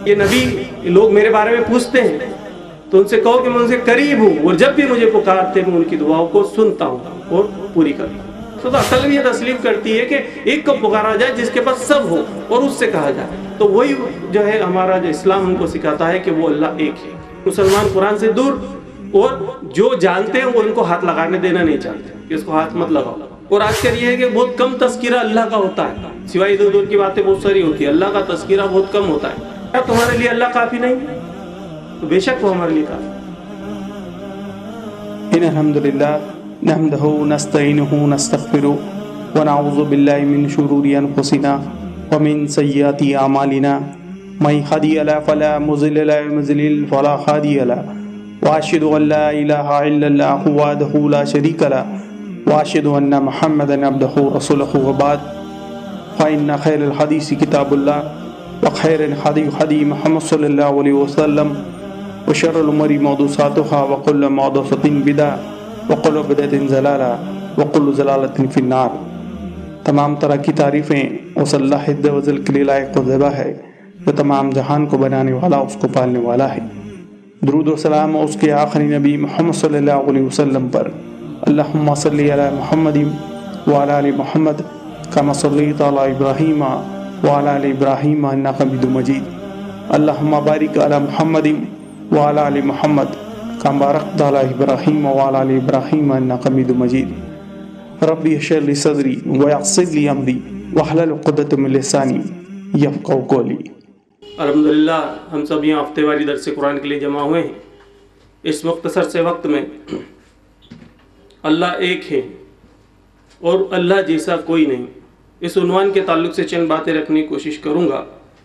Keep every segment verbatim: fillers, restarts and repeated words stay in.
ये नबी लोग मेरे बारे में पूछते हैं तो उनसे कहो कि मैं उनसे करीब हूँ और जब भी मुझे पुकारते मैं उनकी दुआओं को सुनता हूँ और पूरी करता हूँ। तो, तो अकल भी ये तस्लीम करती है कि एक को पुकारा जाए जिसके पास सब हो और उससे कहा जाए। तो वही जो है हमारा जो इस्लाम हमको सिखाता है कि वो अल्लाह एक है। मुसलमान कुरान से दूर और जो जानते हैं वो उनको हाथ लगाने देना नहीं चाहते कि इसको हाथ मत लगाओ। और आजकल ये है कि बहुत कम तस्कीरा अल्लाह का होता है, सिवाय इधर उधर की बातें बहुत सारी होती है, अल्लाह का तस्कीरा बहुत कम होता है। क्या तुम्हारे लिए अल्लाह काफी नहीं? तो बेशक वो हमारे लिए काफी। अल्हम्दुलिल्लाह नहमदहु नस्तईनुहु नस्तगफिरु व नऊज़ु बिल्लाहि मिन शुरूरि अनफुसिना व मिन सय्यिआति अमालिना मै यहदिहि फला मुज़िल्ल लहु व मै युज़लिल फला हादिय लहु व अशहदु अन ला इलाहा इल्लल्लाहु वहदहु ला शरीका लहु व अशहदु अन्न मुहम्मदन अब्दुहु व रसूलुहु व बाद फ़इन्न खैरल हदीसि किताबुल्लाह व खैरल हदी हदी मुहम्मद सल्लल्लाहु अलैहि वसल्लम व शर्रुल उमूरि मौदूसातुहा व कुल्लु मौदूसतिन बिदअ व कुल्लु बिदअतिन ज़लाला व कुल्लु ज़लालतिन फिन्नार। तमाम तरह की तारीफ़ें उस अल्लाह अज़्ज़ व जल के लिए लायक व ज़िबा है जो तमाम जहान को बनाने वाला उसको पालने वाला है। दुरूद व सलाम उसके आखिरी नबी मोहम्मद सल्लल्लाहु अलैहि वसल्लम पर। अल्लाहुम्मा सल्लि अला मुहम्मदिन व अला आलि मुहम्मद कमा सल्लैता अला इब्राहीम व अला आलि इब्राहीम इन्नका हमीदुम मजीद। अल्लाहुम्मा बारिक अला मुहम्मदिन व अला आलि मुहम्मद कमा बारकता अला इब्राहीम व अला आलि इब्राहीम इन्नका हमीदुम मजीद। रब्बि यस्सिर ली सदरी व यस्सिर ली अमरी वहलुल उक़दतम मिन लिसानी यफ़क़हू क़ौली। अल्हम्दुलिल्लाह हम सब यहाँ हफ्तेवारी दर्स कुरान के लिए जमा हुए हैं। इस मुख्तसर से वक्त में अल्लाह एक है और अल्लाह जैसा कोई नहीं, इस उन्वान के ताल्लुक से चंद बातें रखने की कोशिश करूँगा।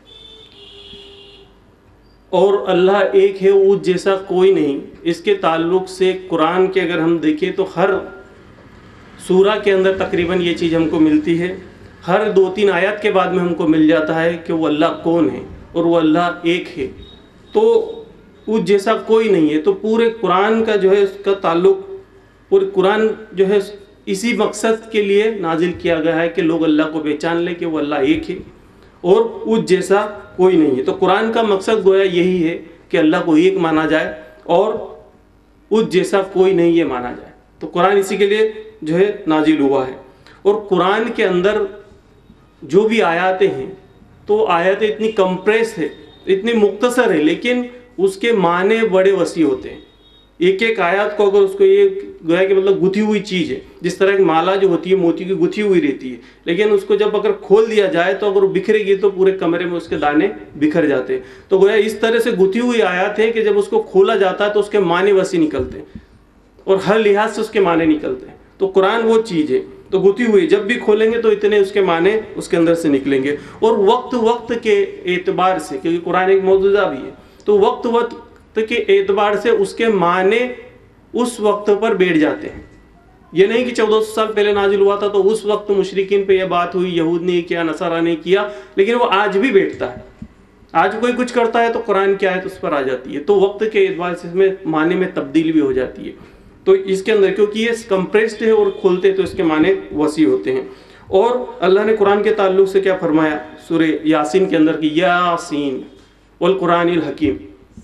और अल्लाह एक है उस जैसा कोई नहीं, इसके ताल्लुक से कुरान के अगर हम देखें तो हर सूरा के अंदर तकरीबन ये चीज़ हमको मिलती है। हर दो तीन आयत के बाद में हमको मिल जाता है कि वो अल्लाह कौन है और वो अल्लाह एक है, तो उस जैसा कोई नहीं है। तो पूरे कुरान का जो है उसका ताल्लुक, पूरे कुरान जो है इसी मकसद के लिए नाजिल किया गया है कि लोग अल्लाह को पहचान लें कि वो अल्लाह एक है और उस जैसा कोई नहीं है। तो कुरान का मकसद गोया यही है कि अल्लाह को एक माना जाए और उस जैसा कोई नहीं ये माना जाए। तो कुरान इसी के लिए जो है नाजिल हुआ है। और कुरान के अंदर जो भी आयतें हैं तो आयतें इतनी कंप्रेस है, इतनी मुख्तसर है, लेकिन उसके माने बड़े वसी होते हैं। एक एक आयत को अगर उसको ये गोया कि मतलब गुथी हुई चीज़ है, जिस तरह की माला जो होती है मोती की गुथी हुई रहती है, लेकिन उसको जब अगर खोल दिया जाए तो अगर बिखरेगी तो पूरे कमरे में उसके दाने बिखर जाते हैं। तो गोया इस तरह से गुथी हुई आयत है कि जब उसको खोला जाता है तो उसके माने वसी निकलते हैं और हर लिहाज से उसके माने निकलते हैं। तो कुरान वो चीज़ है, तो गुथी हुई जब भी खोलेंगे तो इतने उसके माने उसके अंदर से निकलेंगे। और वक्त वक्त के एतबार से, क्योंकि कुरान एक मौजूदा भी है, तो वक्त वक्त के एतबार से उसके माने उस वक्त पर बैठ जाते हैं। ये नहीं कि चौदह सौ साल पहले नाजिल हुआ था तो उस वक्त मुशरिकीन पे यह बात हुई, यहूद ने किया, नसारा ने किया, लेकिन वो आज भी बैठता है। आज कोई कुछ करता है तो कुरान की आयत उस पर आ जाती है, तो वक्त के एतबार से इसमें माने में तब्दीली भी हो जाती है। तो इसके अंदर क्योंकि ये कंप्रेस्ड है और खोलते तो इसके माने वसी होते हैं। और अल्लाह ने कुरान के ताल्लुक से क्या फरमाया सूरे यासीन के अंदर कि यासीन वल कुरानिल हकीम,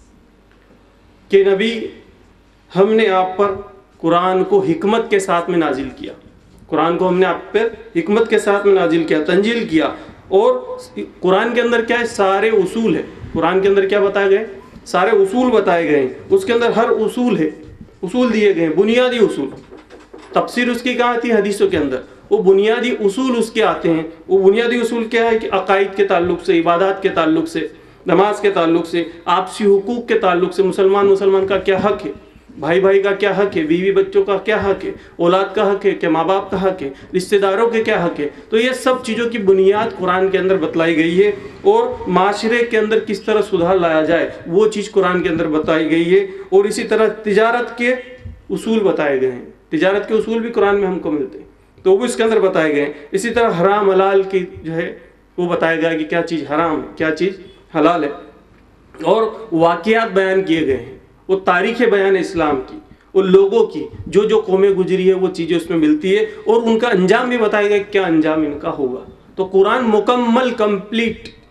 कि नबी हमने आप पर कुरान को हिकमत के साथ में नाजिल किया। कुरान को हमने आप पर हिकमत के साथ में नाजिल किया, तंजील किया। और कुरान के अंदर क्या है, सारे उसूल है। कुरान के अंदर क्या बताए गए, सारे उसूल बताए गए। उसके अंदर हर उसूल है, उसूल दिए गए, बुनियादी उसूल। तफसीर उसकी कहाँ आती है, हदीसों के अंदर। वो बुनियादी उसूल उसके आते हैं। वो बुनियादी उसूल क्या है कि अकाइद के ताल्लुक से, इबादत के ताल्लुक से, नमाज के ताल्लुक से, आपसी हुकूक के ताल्लुक से, मुसलमान मुसलमान का क्या हक है, भाई भाई का क्या हक है, बीवी बच्चों का क्या हक है, औलाद का हक है, क्या माँ बाप का हक है, रिश्तेदारों के क्या हक है। तो ये सब चीज़ों की बुनियाद कुरान के अंदर बतलाई गई है। और माशरे के अंदर किस तरह सुधार लाया जाए वो चीज़ कुरान के अंदर बताई गई है। और इसी तरह तिजारत के उसूल बताए गए हैं। तिजारत के उसूल भी कुरान में हमको मिलते हैं, तो वो इसके अंदर बताए गए हैं। इसी तरह हराम हलाल की जो है वो बताया गया कि क्या चीज़ हराम है, क्या चीज़ हलाल है। और वाक़ियात बयान किए गए हैं, वो तारीख़ बयान है इस्लाम की, उन लोगों की जो जो कौमें गुजरी है वो चीज़ें उसमें मिलती है। और उनका अंजाम भी बताया गया क्या अंजाम इनका होगा। तो कुरान मुकम्मल कंप्लीट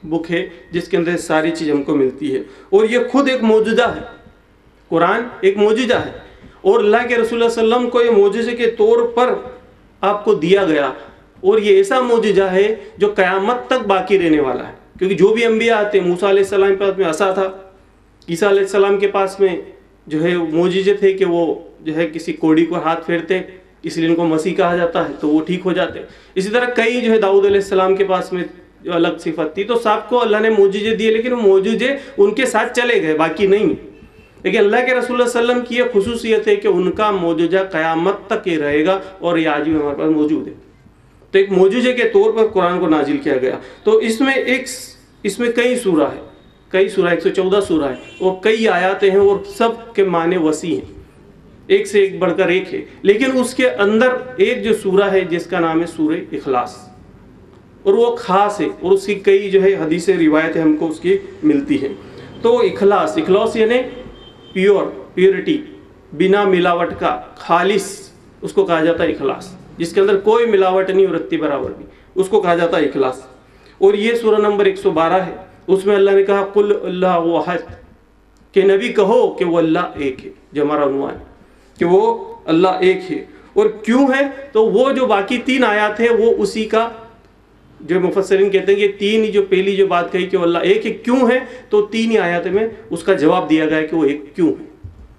बुक है जिसके अंदर सारी चीज़ हमको मिलती है, और ये खुद एक मौजूदा है। कुरान एक मौजूदा है और अल्लाह के रसूल सल्लल्लाहु अलैहि वसल्लम को ये मौजूजे के तौर पर आपको दिया गया, और ये ऐसा मौजूजा है जो क़यामत तक बाकी रहने वाला है। क्योंकि जो भी अंबिया आते हैं, मूसा अलैहिस्सलाम के पास में असा था, ईसा अलैहिस्सलाम के पास में जो है मौजूजे थे कि वो जो है किसी कोड़ी को हाथ फेरते, इसलिए उनको मसीह कहा जाता है, तो वो ठीक हो जाते। इसी तरह कई जो है दाऊद अलैहिस्सलाम के पास में जो अलग सिफत थी, तो सबको अल्लाह ने मौजूजे दिए, लेकिन वो मौजूजे उनके साथ चले गए, बाकी नहीं। लेकिन अल्लाह के रसूल सल्लल्लाहु अलैहि वसल्लम की यह खुसूसियत है कि उनका मौजूजा क़यामत तक ही रहेगा, और ये आज भी हमारे पास मौजूद है। तो एक मौजूजे के तौर पर कुरान को नाजिल किया गया। तो इसमें एक इसमें कई सूरा है, कई सूरा एक सौ चौदह सूरा है, और कई आयातें हैं, और सब के माने वसी हैं, एक से एक बढ़कर एक है। लेकिन उसके अंदर एक जो सूरा है जिसका नाम है सूरे इखलास, और वो खास है, और उसकी कई जो है हदीसें रिवायतें हमको उसकी मिलती हैं। तो इखलास, इखलास यानी प्योर, प्योरिटी, बिना मिलावट का, खालिस, उसको कहा जाता है इखलास, जिसके अंदर कोई मिलावट नहीं और रत्ती बराबर भी, उसको कहा जाता है इखलास। और ये सूरा नंबर एक सौ बारह है। उसमें अल्लाह ने कहा कुल अल्लाहु अहद, कि नबी कहो कि वो अल्लाह एक है, जो हमारा उन्वान कि वो अल्लाह एक है। और क्यों है, तो वो जो बाकी तीन आयत है वो उसी का, जो मुफस्सिरीन कहते हैं कि तीन ही, जो पहली जो बात कही कि वो अल्लाह एक है, क्यों है, तो तीन ही आयत में उसका जवाब दिया गया है कि वो एक क्यों है।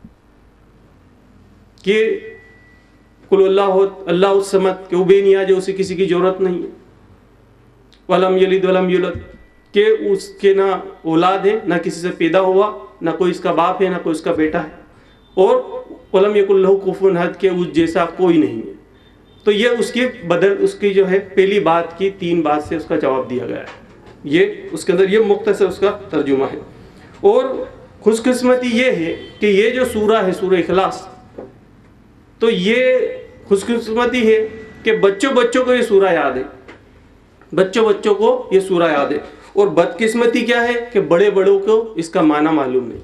कि कुल अल्लाह अल्लाह समद, कि वो बेनियाज, उसे किसी की जरूरत नहीं है। वलम यलिद वलम यूलद, के उसके ना औलाद है, ना किसी से पैदा हुआ, ना कोई इसका बाप है, ना कोई इसका बेटा है। और वलम यकुल लहू कुफुवन अहद, के उस जैसा कोई नहीं है। तो ये उसकी बदल, उसकी जो है पहली बात की तीन बात से उसका जवाब दिया गया है। ये उसके अंदर ये मुख्तसर उसका तर्जुमा है। और खुशकिस्मती ये है कि ये जो सूरा है सूरा इखलास, तो ये खुशकिस्मती है कि बच्चों बच्चों को ये सूरा याद है, बच्चों बच्चों को ये सूरा याद है। और बदकिस्मती क्या है कि बड़े बड़ों को इसका माना मालूम नहीं।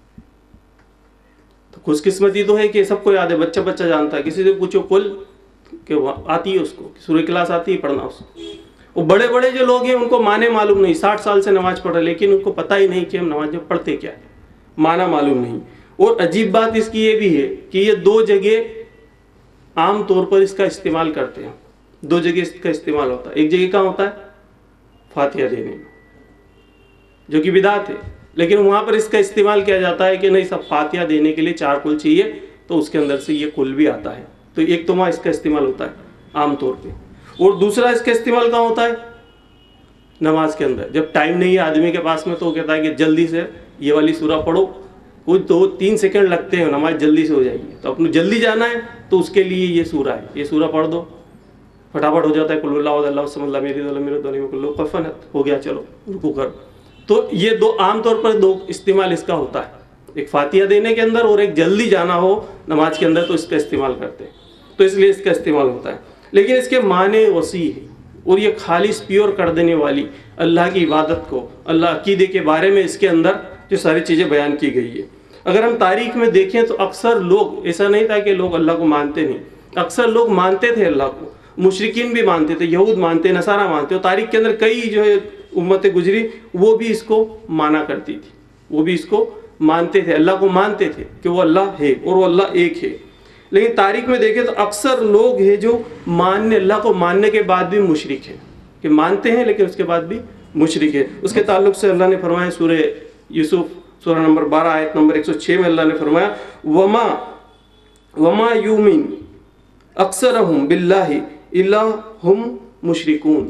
तो खुशकिस्मती तो है कि सबको याद है, बच्चा बच्चा जानता है, किसी से पूछो कुल कि आती है उसको, सूरह इखलास आती है पढ़ना उसको। और बड़े बड़े जो लोग हैं उनको माने मालूम नहीं, साठ साल से नमाज पढ़ रहे, लेकिन उनको पता ही नहीं कि हम नमाज में पढ़ते क्या है, माना मालूम नहीं। और अजीब बात इसकी ये भी है कि ये दो जगह आम तौर पर इसका इस्तेमाल करते हैं, दो जगह इसका इस्तेमाल होता है। एक जगह कहाँ होता है, फातिहा देने में, जो कि बिदात है, लेकिन वहाँ पर इसका इस्तेमाल किया जाता है कि नहीं सब फातिहा देने के लिए चार कुल चाहिए, तो उसके अंदर से ये कुल भी आता है। तो एक तो वहाँ इसका इस्तेमाल होता है आम तौर पे, और दूसरा इसका इस्तेमाल कहाँ होता है, नमाज के अंदर। जब टाइम नहीं है आदमी के पास में, तो कहता है कि जल्दी से ये वाली सूरा पढ़ो, कुछ दो तीन सेकंड लगते हैं, नमाज जल्दी से हो जाएगी, तो अपने जल्दी जाना है तो उसके लिए ये सूरा है, ये सूरा पढ़ दो, फटाफट हो जाता है। कुल हुवल्लाहु अहद, अल्लाहु समद, लम यलिद वलम यूलद वलम यकुल लहू कुफुवन अहद, हो गया, चलो रुकू कर। तो ये दो आमतौर पर दो इस्तेमाल इसका होता है, एक फातिहा देने के अंदर और एक जल्दी जाना हो नमाज के अंदर, तो इसका इस्तेमाल करते हैं, तो इसलिए इसका इस्तेमाल होता है। लेकिन इसके माने वसी है, और ये खालिस प्योर कर देने वाली अल्लाह की इबादत को, अल्लाह अकीदे के बारे में इसके अंदर जो सारी चीज़ें बयान की गई है। अगर हम तारीख में देखें तो अक्सर लोग, ऐसा नहीं था कि लोग अल्लाह को मानते नहीं, अक्सर लोग मानते थे अल्लाह को, मुशरिकीन भी मानते थे, यहूद मानते, नसारा मानते। और तारीख के अंदर कई जो है उम्मतें गुजरी, वो भी इसको माना करती थी, वो भी इसको मानते थे, अल्लाह को मानते थे कि वो अल्लाह है और वो अल्लाह एक है। लेकिन तारीख में देखें तो अक्सर लोग हैं जो मानने, अल्लाह को मानने के बाद भी मुशरिक हैं, कि मानते हैं लेकिन उसके बाद भी मुशरिक है। उसके ताल्लुक से अल्लाह ने फरमाया सूरह यूसुफ सूरह नंबर बारह आयत नंबर एक सौ छः में अल्लाह ने फरमाया वमा वमा यूमिन अक्सरहुम बिल्लाहि इल्ला हुम मुशरिकून,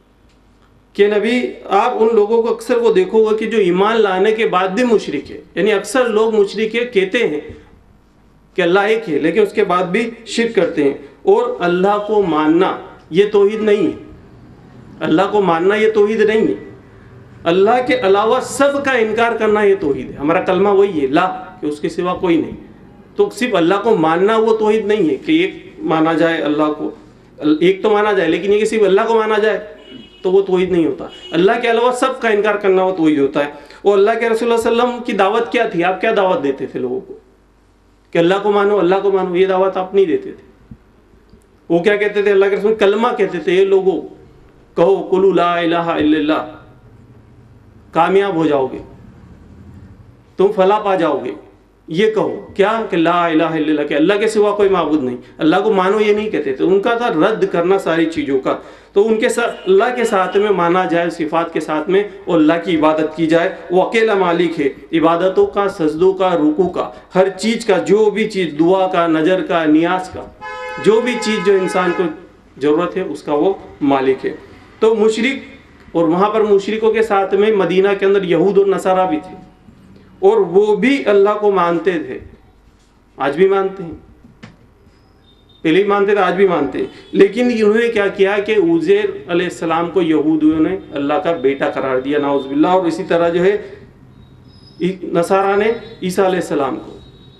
कि नबी आप उन लोगों को अक्सर को देखोगे कि जो ईमान लाने के बाद भी मुशरिक है, यानी अक्सर लोग मुशरिक है, कहते हैं कि अल्लाह एक है लेकिन उसके बाद भी शिर्क करते हैं। और अल्लाह को मानना ये तौहीद नहीं है, अल्लाह को मानना ये तौहीद नहीं है, अल्लाह के अलावा सब का इनकार करना ये तौहीद है। हमारा कलमा वही है, ला, कि उसके सिवा कोई नहीं। तो सिर्फ अल्लाह को मानना वो तौहीद नहीं है कि एक माना जाए अल्लाह को, एक तो माना जाए, लेकिन ये कि सिर्फ अल्लाह को माना जाए तो वो तौहीद नहीं होता। अल्लाह के अलावा सब का इनकार करना वो तौहीद होता है। और अल्लाह के रसूल सल्लल्लाहु अलैहि वसल्लम की दावत क्या थी, आप क्या दावत देते थे लोगों को कि अल्लाह को मानो, अल्लाह को मानो, ये दावत आप नहीं देते थे। वो क्या कहते थे, अल्लाह के रसूल कलमा कहते थे, ये लोगों कहो कुलू ला इलाहा इल्लल्लाह, कामयाब हो जाओगे, तुम फला पा जाओगे। ये कहो क्या कि ला इलाहा इल्लल्लाह, के अल्लाह के सिवा कोई माबूद नहीं, अल्लाह को मानो, ये नहीं कहते थे। उनका था रद्द करना सारी चीज़ों का। तो उनके साथ अल्लाह के साथ में माना जाए, सिफात के साथ में, और अल्लाह की इबादत की जाए। वो अकेला मालिक है इबादतों का, सजदों का, रुकू का, हर चीज़ का, जो भी चीज़, दुआ का, नज़र का, नियाज का, जो भी चीज़ जो इंसान को ज़रूरत है उसका वो मालिक है। तो मुशरिक, और वहाँ पर मुशरिकों के साथ में मदीना के अंदर यहूद और नसारा भी थे, और वो भी अल्लाह को मानते थे, आज भी मानते हैं, पहले भी मानते थे, आज भी मानते हैं। लेकिन इन्होंने क्या किया कि उज़ैर अलैहिस्सलाम को यहूदियों ने अल्लाह का बेटा करार दिया, नाउज़ुबिल्लाह। और इसी तरह जो है नसारा ने ईसा अलैहिस्सलाम को।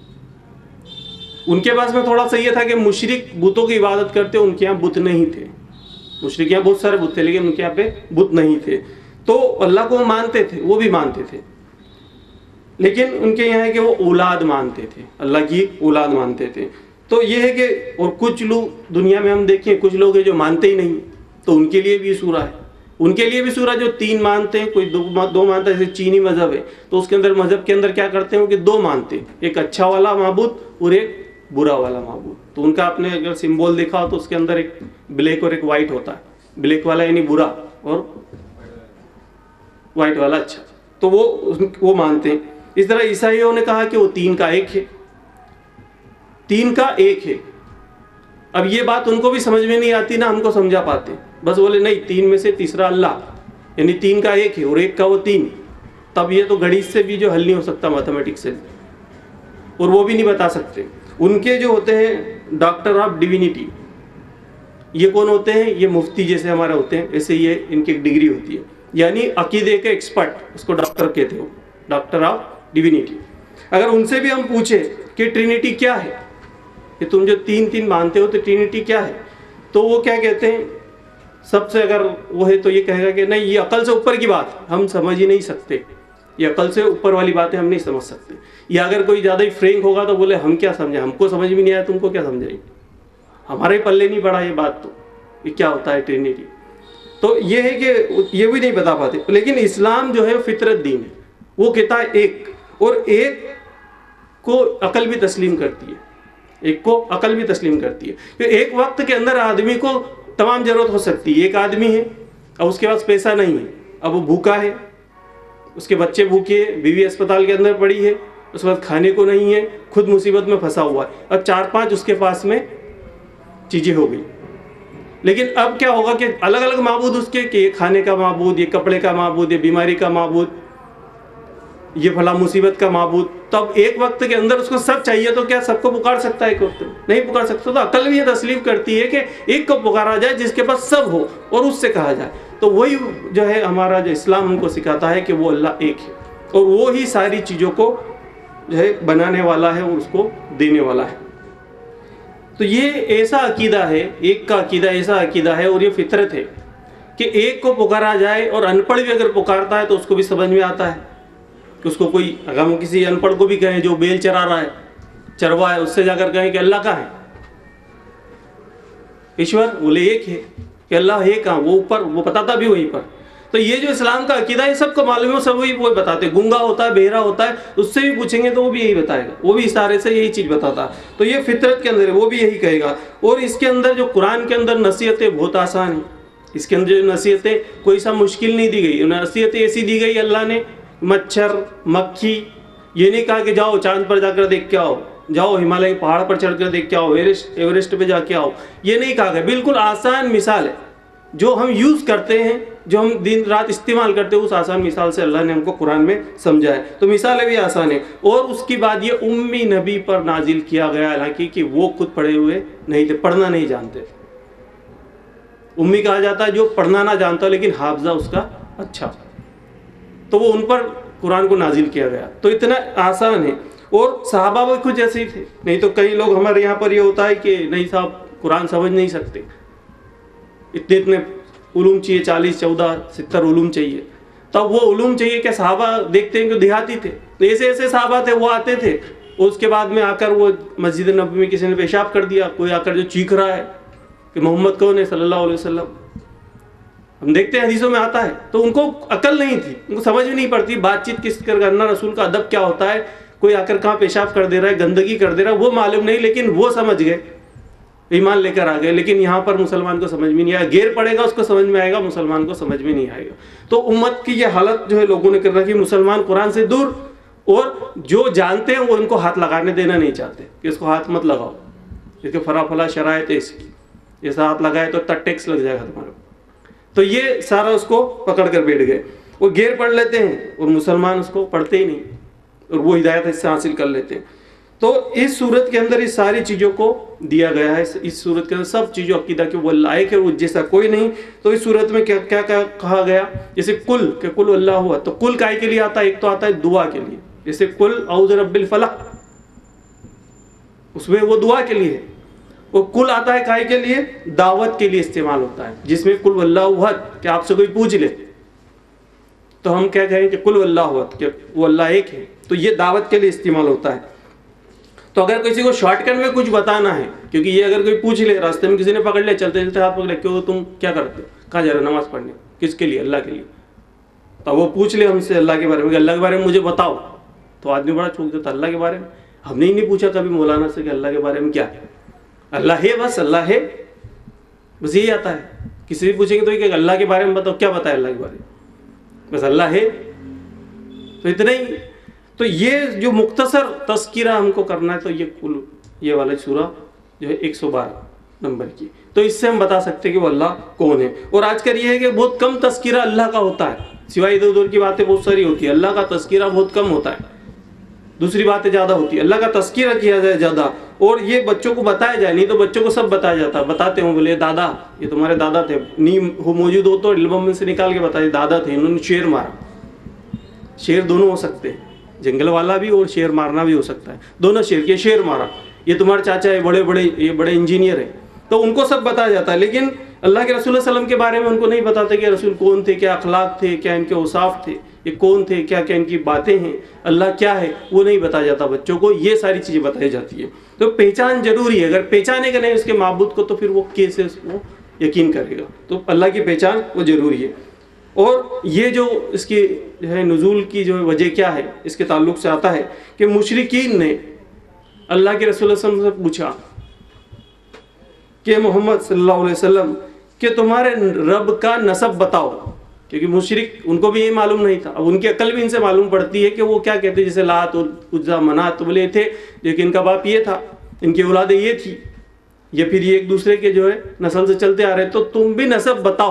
उनके पास में थोड़ा सा ये था कि मुशरिक बुतों की इबादत करते, उनके यहाँ बुत नहीं थे। मुशरिक यहाँ बहुत सारे बुत थे, लेकिन उनके यहाँ पे बुत नहीं थे। तो अल्लाह को मानते थे, वो भी मानते थे, लेकिन उनके यहाँ है कि वो औलाद मानते थे, अल्लाह की औलाद मानते थे। तो ये है कि, और कुछ लोग दुनिया में हम देखें, कुछ लोग हैं जो मानते ही नहीं, तो उनके लिए भी सूरा है। उनके लिए भी सूरा जो तीन मानते हैं, कोई दो दो मानता है, जैसे चीनी मजहब है, तो उसके अंदर मजहब के अंदर क्या करते हैं कि दो मानते हैं, एक अच्छा वाला माबूद और एक बुरा वाला माबूद। तो उनका आपने अगर सिंबल देखा हो तो उसके अंदर एक ब्लैक और एक वाइट होता है, ब्लैक वाला यानी बुरा और वाइट वाला अच्छा, तो वो वो मानते हैं। इस तरह ईसाइयों ने कहा कि वो तीन का एक है, तीन का एक है। अब ये बात उनको भी समझ में नहीं आती ना, हमको समझा पाते, बस बोले नहीं तीन में से तीसरा अल्लाह, यानी तीन का एक है और एक का वो तीन। तब ये तो गणित से भी जो हल नहीं हो सकता, मैथमेटिक्स से, और वो भी नहीं बता सकते। उनके जो होते हैं डॉक्टर ऑफ डिविनिटी, ये कौन होते हैं? ये मुफ्ती जैसे हमारे होते हैं, ऐसे ये इनकी एक डिग्री होती है, यानी अकीदे के एक्सपर्ट, उसको डॉक्टर कहते हो, डॉक्टर ऑफ डिविनिटी। अगर उनसे भी हम पूछे कि ट्रिनिटी क्या है, कि तुम जो तीन तीन मानते हो तो ट्रिनिटी क्या है, तो वो क्या कहते हैं? सबसे अगर वो है तो ये कहेगा कि नहीं, ये अकल से ऊपर की बात, हम समझ ही नहीं सकते, ये अकल से ऊपर वाली बातें हम नहीं समझ सकते। या अगर कोई ज़्यादा ही फ्रेंक होगा तो बोले हम क्या समझे, हमको समझ भी नहीं आया, तुमको क्या समझाएंगे, हमारे पल्ले नहीं पड़ा ये बात, तो ये क्या होता है ट्रिनिटी। तो ये है कि ये भी नहीं बता पाते। लेकिन इस्लाम जो है फितरत दीन है, वो कहता है एक, और एक को अकल भी तस्लीम करती है, एक को अकल भी तस्लीम करती है। तो एक वक्त के अंदर आदमी को तमाम ज़रूरत हो सकती है। एक आदमी है, अब उसके पास पैसा नहीं है, अब वो भूखा है, उसके बच्चे भूखे, बीवी अस्पताल के अंदर पड़ी है, उसके बाद खाने को नहीं है, खुद मुसीबत में फंसा हुआ है। अब चार पांच उसके पास में चीज़ें हो गई, लेकिन अब क्या होगा कि अलग अलग माबूद उसके, कि ये खाने का माबूद, ये कपड़े का माबूद, ये बीमारी का माबूद, ये भला मुसीबत का माबूद। तब एक वक्त के अंदर उसको सब चाहिए, तो क्या सबको पुकार सकता है? एक वक्त नहीं पुकार सकता। तो अकल भी ये तस्लीम करती है कि एक को पुकारा जाए जिसके पास सब हो, और उससे कहा जाए। तो वही जो है हमारा जो इस्लाम हमको सिखाता है कि वो अल्लाह एक है, और वो ही सारी चीज़ों को जो है बनाने वाला है और उसको देने वाला है। तो ये ऐसा अकीदा है, एक का अकीदा ऐसा अकीदा है, और ये फितरत है कि एक को पुकारा जाए, और अनपढ़ भी अगर पुकारता है तो उसको भी समझ में आता है कि उसको कोई, अगर हम किसी अनपढ़ को भी कहें जो बेल चरा रहा है, चरवा है, उससे जाकर कहें कि अल्लाह कहाँ है, ईश्वर, बोले एक है, कि अल्लाह है कहाँ, वो ऊपर, वो बताता भी वहीं पर। तो ये जो इस्लाम का अकीदा है सबको मालूम है, सब वही वो बताते। गूंगा होता है, बहरा होता है, उससे भी पूछेंगे तो वो भी यही बताएगा, वो भी इशारे से यही चीज़ बताता। तो ये फितरत के अंदर है, वो भी यही कहेगा। और इसके अंदर जो कुरान के अंदर नसीहतें बहुत आसान है, इसके अंदर जो नसीहतें कोई सा मुश्किल नहीं दी गई, नसीहतें ऐसी दी गई अल्लाह ने, मच्छर मक्खी, ये नहीं कहा कि जाओ चांद पर जाकर देख के आओ, जाओ हिमालय के पहाड़ पर चढ़कर देख के आओ, एवरेस्ट एवरेस्ट पे जाके आओ, ये नहीं कहा गया। बिल्कुल आसान मिसाल है, जो हम यूज़ करते हैं, जो हम दिन रात इस्तेमाल करते हैं, उस आसान मिसाल से अल्लाह ने हमको कुरान में समझा है। तो मिसालें भी आसान है। और उसकी बाद ये उम्मी नबी पर नाजिल किया गया, हालांकि कि वो खुद पढ़े हुए नहीं थे, पढ़ना नहीं जानते थे। उम्मी कहा जाता है जो पढ़ना ना जानता लेकिन हाफजा उसका अच्छा, तो वो उन पर कुरान को नाजिल किया गया। तो इतना आसान है। और सहाबा भी कुछ ऐसे ही थे। नहीं तो कई लोग हमारे यहाँ पर ये होता है कि नहीं साहब कुरान समझ नहीं सकते, इतने इतने उलूम चाहिए, चालीस चौदह सत्तर उलूम चाहिए। तब वो उलूम चाहिए कि सहाबा देखते हैं कि देहाती थे, तो ऐसे ऐसे सहाबा थे, वो आते थे, उसके बाद में आकर वो मस्जिद नबी में किसी ने पेशाब कर दिया, कोई आकर जो चीख रहा है कि मोहम्मद कौन है सल्लल्लाहु अलैहि वसल्लम, हम देखते हैं हदीसों में आता है। तो उनको अकल नहीं थी, उनको समझ भी नहीं पड़ती बातचीत किस करना, रसूल का अदब क्या होता है, कोई आकर कहाँ पेशाब कर दे रहा है, गंदगी कर दे रहा है, वो मालूम नहीं, लेकिन वो समझ गए, ईमान लेकर आ गए। लेकिन यहाँ पर मुसलमान को समझ में नहीं आया, गेर पड़ेगा उसको समझ में आएगा, मुसलमान को समझ में नहीं आएगा। तो उम्मत की ये हालत जो है लोगों ने कर रखी, मुसलमान कुरान से दूर, और जो जानते हैं वो इनको हाथ लगाने देना नहीं चाहते कि इसको हाथ मत लगाओ, इसके फला फला शरायत है इसकी, ऐसा हाथ लगाए तो तक टैक्स लग जाएगा तुम्हारे। तो ये सारा उसको पकड़ कर बैठ गए, वो गेर पढ़ लेते हैं और मुसलमान उसको पढ़ते ही नहीं, और वो हिदायत इससे हासिल कर लेते हैं। तो इस सूरत के अंदर इस सारी चीज़ों को दिया गया है। इस सूरत के अंदर सब चीज़ों अकीदा के वो लायक है, वो जैसा कोई नहीं। तो इस सूरत में क्या क्या क्या कहा गया, जैसे कुल के कुल अल्लाह हुआ, तो कुल काय के लिए आता है, एक तो आता है दुआ के लिए, जैसे कुल औज़ रब्बिल फलक, उसमें वो दुआ के लिए है। वो कुल आता है काय के लिए, दावत के लिए इस्तेमाल होता है, जिसमें कुल अल्लाह हुआ कि आपसे कोई पूछ ले तो हम क्या कहें कि कुल अल्लाह हुआ, कि वो अल्लाह एक है, तो ये दावत के लिए इस्तेमाल होता है। तो अगर किसी को शॉर्टकट में कुछ बताना है, क्योंकि ये अगर कोई पूछ ले, रास्ते में किसी ने पकड़ लिया, चलते चलते हाथ पकड़ ले, क्यों तुम क्या करते हो, कहाँ जा रहे हो, नमाज पढ़ने, किसके लिए, अल्लाह के लिए। तो वो पूछ ले हमसे अल्लाह के बारे में, अल्लाह के बारे में मुझे बताओ, तो आदमी बड़ा चूक देता, अल्लाह के बारे में हमने ही नहीं पूछा कभी मौलाना से कि अल्लाह के बारे में क्या है, अल्लाह है, बस अल्लाह है, बस यही आता है। किसी भी पूछेंगे तो ये अल्लाह के बारे में बताओ, क्या बताए अल्लाह के बारे में, बस अल्लाह है, तो इतना ही। तो ये जो मुख्तसर तस्कीरा हमको करना है, तो ये कुल ये वाला सूरा जो है एक सौ बारह नंबर की, तो इससे हम बता सकते हैं कि वो अल्लाह कौन है। और आजकल ये है कि बहुत कम तस्कीरा अल्लाह का होता है, सिवाय इधर उधर की बातें बहुत सारी होती है, अल्लाह का तस्कीरा बहुत कम होता है, दूसरी बातें ज़्यादा होती है। अल्लाह का तस्कीरा किया जाए ज़्यादा, और ये बच्चों को बताया जाए, नहीं तो बच्चों को सब बताया जाता है, बताते हो बोले दादा ये तुम्हारे दादा थे, नीम हो मौजूद हो तो एल्बम में से निकाल के बताए दादा थे, इन्होंने शेर मारा। शेर दोनों हो सकते हैं, जंगल वाला भी और शेर मारना भी हो सकता है, दोनों शेर के शेर मारा, ये तुम्हारे चाचा है, बड़े बड़े ये बड़े इंजीनियर है, तो उनको सब बताया जाता है। लेकिन अल्लाह के रसूल सल्लल्लाहु अलैहि वसल्लम के बारे में उनको नहीं बताते कि रसूल कौन थे, क्या अखलाक थे, क्या इनके औसाफ थे, ये कौन थे, क्या क्या इनकी बातें हैं, अल्लाह क्या है, वो नहीं बताया जाता बच्चों को, ये सारी चीज़ें बताई जाती है। तो पहचान जरूरी है, अगर पहचानेगा नहीं उसके माबूद को तो फिर वो कैसे वो यकीन करेगा। तो अल्लाह की पहचान वो जरूरी है। और ये जो इसकी जो है नुज़ूल की जो वजह क्या है, इसके ताल्लुक से आता है कि मुशरिकीन ने अल्लाह के रसूल सल्लल्लाहु अलैहि वसल्लम से पूछा कि मोहम्मद सल्लल्लाहु अलैहि वसल्लम कि तुम्हारे रब का नसब बताओ, क्योंकि मुशरिक उनको भी ये मालूम नहीं था। अब उनकी अकल भी इनसे मालूम पड़ती है कि वो क्या कहते हैं, जैसे लात उज्जा मनात बोले थे, लेकिन इनका बाप ये था, इनकी औलादें ये थी, ये फिर ये एक दूसरे के जो है नस्ल से चलते आ रहे, तो तुम भी नसब बताओ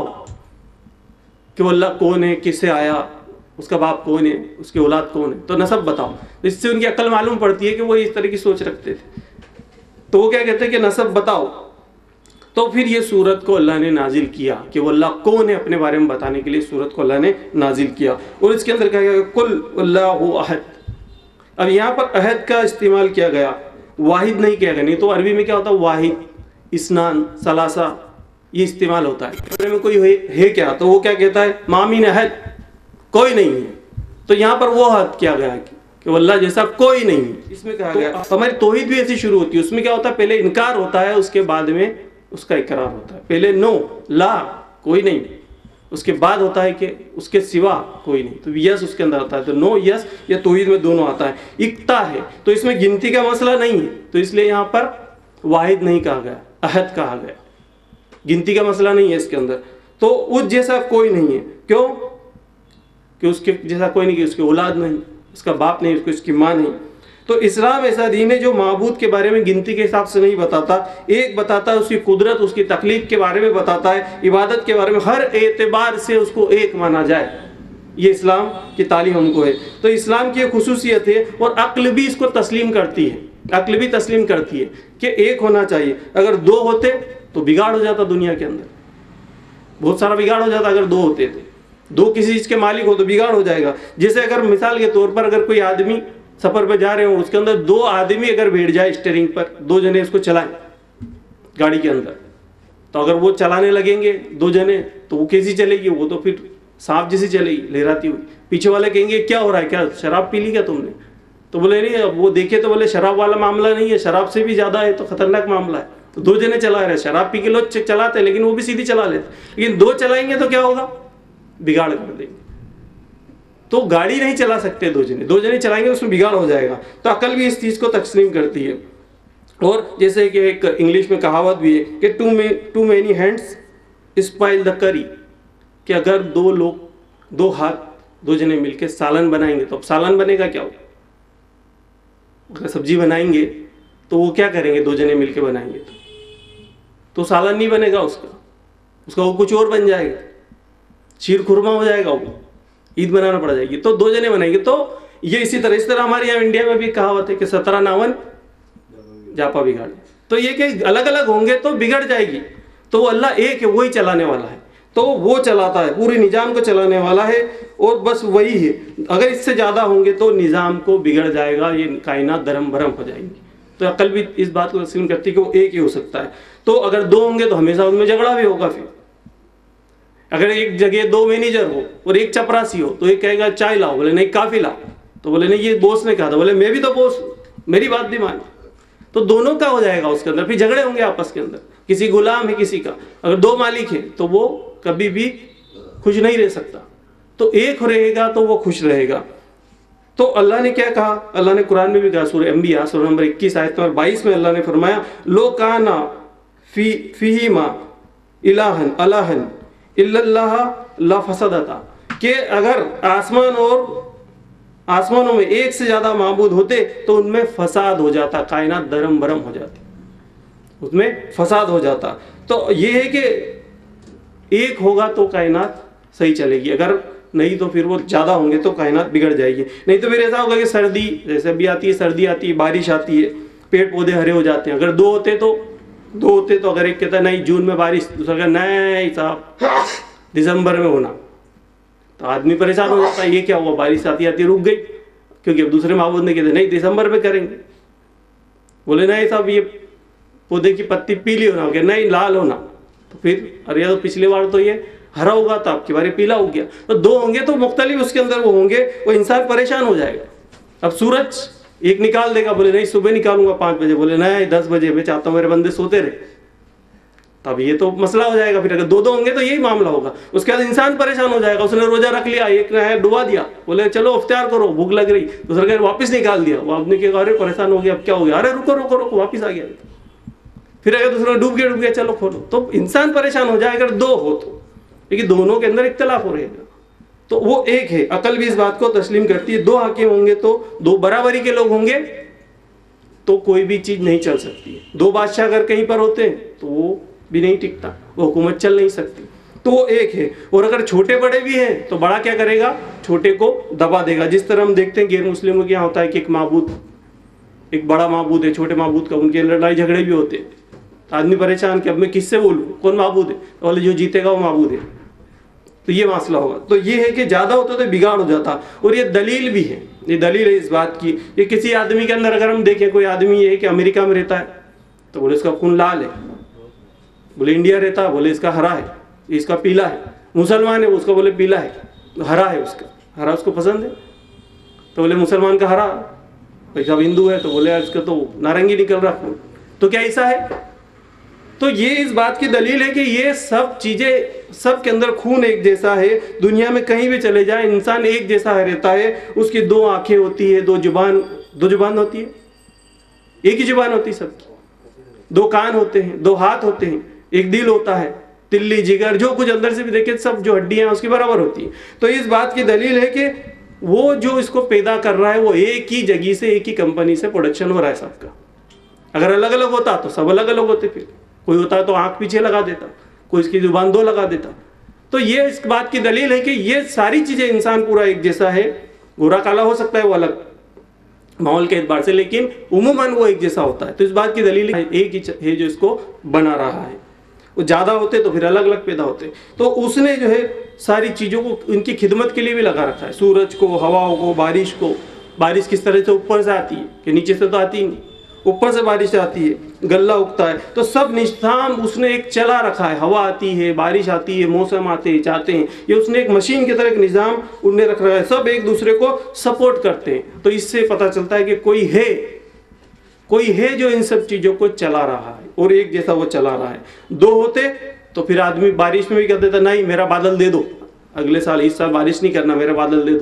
कि वो अल्लाह कौन है, किससे आया, उसका बाप कौन है, उसकी औलाद कौन है, तो नसब बताओ। इससे उनकी अकल मालूम पड़ती है कि वो इस तरह की सोच रखते थे। तो वो क्या कहते हैं कि नसब बताओ। तो फिर ये सूरत को अल्लाह ने नाजिल किया कि वो अल्लाह कौन है अपने बारे में बताने के लिए सूरत को अल्लाह ने नाजिल किया। और इसके अंदर कहा गया कुल अल्लाहु अहद। अब यहाँ पर अहद का इस्तेमाल किया गया, वाहिद नहीं किया गया। नहीं तो अरबी में क्या होता है, वाहिद, इस्नान, सलासा, ये इस्तेमाल होता है। अरबी में कोई है, है क्या, तो वो क्या कहता है, मामीन अहद, कोई नहीं है। तो यहाँ पर वो अहद किया गया कि अल्लाह जैसा कोई नहीं है। इसमें कहा गया तो हमारी तौहीद भी ऐसी शुरू होती है। उसमें क्या होता है, पहले इनकार होता है, उसके बाद में उसका इकरार होता है। पहले नो, ला, कोई नहीं, उसके बाद होता है कि उसके सिवा कोई नहीं, तो यस उसके अंदर आता है। तो नो यस या तौहीद में दोनों आता है। इक्ता है तो इसमें गिनती का मसला नहीं है, तो इसलिए यहाँ पर वाहिद नहीं कहा गया, अहद कहा गया। गिनती का मसला नहीं है इसके अंदर। तो उस जैसा कोई नहीं है, क्यों कि उसके जैसा कोई नहीं, कि उसकी औलाद नहीं, उसका बाप नहीं, उसको उसकी माँ नहीं। तो इस्लाम ऐसा दीन है जो माबूद के बारे में गिनती के हिसाब से नहीं बताता, एक बताता है उसकी कुदरत, उसकी तकलीफ के बारे में बताता है, इबादत के बारे में, हर एतबार से उसको एक माना जाए। ये इस्लाम की तालीम हमको है। तो इस्लाम की एक खुसूसियत है, और अक्ल भी इसको तस्लीम करती है, अक्ल भी तस्लीम करती है कि एक होना चाहिए। अगर दो होते तो बिगाड़ हो जाता दुनिया के अंदर, बहुत सारा बिगाड़ हो जाता। अगर दो होते थे, दो किसी चीज़ के मालिक हो तो बिगाड़ हो जाएगा। जैसे अगर मिसाल के तौर पर अगर कोई आदमी सफ़र पर जा रहे हो, उसके अंदर दो आदमी अगर बैठ जाए स्टीयरिंग पर, दो जने इसको चलाएं गाड़ी के अंदर, तो अगर वो चलाने लगेंगे दो जने, तो वो कैसी चलेगी, वो तो फिर सांप जैसी चलेगी लहराती हुई। पीछे वाले कहेंगे क्या हो रहा है, क्या शराब पी ली क्या तुमने, तो बोले नहीं। अब वो देखे तो बोले शराब वाला मामला नहीं है, शराब से भी ज़्यादा है, तो ख़तरनाक मामला है, तो दो जने चला रहे, शराब पी के लोग चलाते लेकिन वो भी सीधी चला लेते, लेकिन दो चलाएंगे तो क्या होगा, बिगाड़ कर देंगे। तो गाड़ी नहीं चला सकते दो जने, दो जने चलाएंगे उसमें बिगाड़ हो जाएगा। तो अकल भी इस चीज़ को तस्लीम करती है। और जैसे कि एक इंग्लिश में कहावत भी है कि too may too many hands spoil the curry, कि अगर दो लोग, दो हाथ, दो जने मिलके सालन बनाएंगे तो अब सालन बनेगा क्या होगा, अगर सब्जी बनाएंगे तो वो क्या करेंगे, दो जने मिलके बनाएंगे तो तो सालन नहीं बनेगा उसका, उसका वो कुछ और बन जाएगा, शीर खुरमा हो जाएगा, वो ईद बनाना पड़ जाएगी। तो दो जने बनाएंगे। तो ये इसी तरह इस तरह हमारे यहाँ इंडिया में भी कहावत है कि सत्रह नावन जापा बिगाड़े। तो ये कि अलग अलग होंगे तो बिगड़ जाएगी। तो वो अल्लाह एक है, वही चलाने वाला है, तो वो चलाता है, पूरे निज़ाम को चलाने वाला है और बस वही है। अगर इससे ज़्यादा होंगे तो निज़ाम को बिगड़ जाएगा, ये कायनात धर्म भरम हो जाएंगी। तो अकल भी इस बात को तस्लीम करती है कि वो एक ही हो सकता है। तो अगर दो होंगे तो हमेशा उनमें झगड़ा भी होगा। फिर अगर एक जगह दो मैनेजर हो और एक चपरासी हो तो एक कहेगा चाय लाओ, बोले नहीं काफ़ी लाओ, तो बोले नहीं ये बॉस ने कहा था, बोले मैं भी तो बॉस, मेरी बात भी मान। तो दोनों का हो जाएगा उसके अंदर, फिर झगड़े होंगे आपस के अंदर, किसी गुलाम है किसी का। अगर दो मालिक है तो वो कभी भी खुश नहीं रह सकता, तो एक रहेगा तो वो खुश रहेगा। तो अल्लाह ने क्या कहा, अल्लाह ने कुरान में भी कहा, सूरह अंबिया सूरह नंबर इक्कीस आयत नंबर बाईस में अल्लाह ने फरमाया लो काना फी फीहिमा इलाहन अलाहन इल्लल्लाह ला फसदता, कि अगर आसमान और आसमानों में एक से ज्यादा माबूद होते तो उनमें फसाद हो जाता, कायनात दरम बरम हो जाती, उसमें फसाद हो जाता। तो ये है कि एक होगा तो कायनात सही चलेगी, अगर नहीं तो फिर वो ज़्यादा होंगे तो कायनात बिगड़ जाएगी। नहीं तो फिर ऐसा होगा कि सर्दी जैसे अभी आती है, सर्दी आती है, बारिश आती है, पेड़ पौधे हरे हो जाते हैं। अगर दो होते तो दो होते तो अगर एक कहता नहीं जून में बारिश, दूसरा कहता नहीं साहब दिसंबर में होना, तो आदमी परेशान हो जाता है, ये क्या हुआ, बारिश आती आती रुक गई, क्योंकि अब दूसरे माहौल ने कहते नहीं दिसंबर में करेंगे, बोले नहीं साहब ये पौधे की पत्ती पीली होना, क्या नहीं लाल होना, तो फिर अरे यार तो पिछली बार तो ये हरा होगा था, आपकी बार पीला हो गया। तो दो होंगे तो मुख्तलिफ उसके अंदर वो होंगे, वो इंसान परेशान हो जाएगा। अब सूरज एक निकाल देगा, बोले नहीं सुबह निकालूंगा पाँच बजे, बोले नहीं दस बजे मैं चाहता हूँ मेरे बंदे सोते रहे, तब ये तो मसला हो जाएगा। फिर अगर दो दो होंगे तो यही मामला होगा। उसके बाद इंसान परेशान हो जाएगा, उसने रोजा रख लिया, एक ने डुबा दिया, बोले चलो इफ्तार करो भूख लग रही, दूसरा कह वापस निकाल दिया, वो आपने क्या अरे परेशान हो गया अब क्या हो गया, अरे रुको रुको रुको वापस आ गया। फिर अगर दूसरा डूब गया डूब गया चलो खोलो, तो इंसान परेशान हो जाएगा। अगर दो हो तो, लेकिन दोनों के अंदर इख्तलाफ हो रहेगा, तो वो एक है। अकल भी इस बात को तस्लीम करती है, दो हाकिम होंगे तो दो बराबरी के लोग होंगे तो कोई भी चीज नहीं चल सकती है। दो बादशाह अगर कहीं पर होते हैं तो वो भी नहीं टिकता, वो हुकूमत चल नहीं सकती, तो वो एक है। और अगर छोटे बड़े भी हैं तो बड़ा क्या करेगा, छोटे को दबा देगा। जिस तरह हम देखते हैं गैर मुस्लिमों के यहाँ होता है कि एक माबूद, एक बड़ा माबूद है, छोटे माबूद का उनके लड़ाई झगड़े भी होते हैं, आदमी परेशान कि अब मैं किससे बोलूँ, कौन माबूद है, तो बोले जो जीतेगा वो माबूद है, तो ये मसला होगा। तो ये है कि ज़्यादा होता तो बिगाड़ हो जाता। और ये दलील भी है, ये दलील है इस बात की, ये किसी आदमी के अंदर अगर हम देखें, कोई आदमी ये है कि अमेरिका में रहता है तो बोले इसका खून लाल है, बोले इंडिया रहता है बोले इसका हरा है, इसका पीला है, मुसलमान है उसका बोले पीला है, हरा है उसका, हरा उसको पसंद है तो बोले मुसलमान का हरा, भाई साहब हिंदू है तो बोले इसका तो नारंगी निकल रहा खून, तो क्या ऐसा है। तो ये इस बात की दलील है कि ये सब चीज़ें, सब के अंदर खून एक जैसा है। दुनिया में कहीं भी चले जाए इंसान एक जैसा रहता है, उसकी दो आंखें होती है, दो जुबान, दो जुबान होती है, एक ही जुबान होती है सबकी, दो कान होते हैं, दो हाथ होते हैं, एक दिल होता है, तिल्ली जिगर जो कुछ अंदर से भी देखे सब जो हड्डियां उसकी बराबर होती है। तो इस बात की दलील है कि वो जो इसको पैदा कर रहा है वो एक ही जगह से, एक ही कंपनी से प्रोडक्शन हो रहा है सबका। अगर अलग अलग होता तो सब अलग अलग होते, फिर कोई होता तो आंख पीछे लगा देता, कोई इसकी जुबान दो लगा देता। तो ये इस बात की दलील है कि ये सारी चीजें, इंसान पूरा एक जैसा है, गोरा काला हो सकता है वो अलग माहौल के एतबार से, लेकिन उम्मन वो एक जैसा होता है। तो इस बात की दलील एक ही है जो इसको बना रहा है। वो ज़्यादा होते तो फिर अलग अलग पैदा होते। तो उसने जो है सारी चीज़ों को इनकी खिदमत के लिए भी लगा रखा है, सूरज को, हवाओं को, बारिश को। बारिश किस तरह से ऊपर से आती है कि नीचे से तो आती ही नहीं, ऊपर से बारिश आती है, गल्ला उगता है, तो सब निज़ाम उसने एक चला रखा है। हवा आती है, बारिश आती है, मौसम आते हैं जाते हैं, ये उसने एक मशीन की तरह एक निज़ाम उनने रख रखा है, सब एक दूसरे को सपोर्ट करते हैं। तो इससे पता चलता है कि कोई है कोई है जो इन सब चीज़ों को चला रहा है और एक जैसा वो चला रहा है। दो होते तो फिर आदमी बारिश में भी कह देता नहीं मेरा बादल दे दो, अगले साल इस साल बारिश नहीं करना, मेरा बादल दे दो।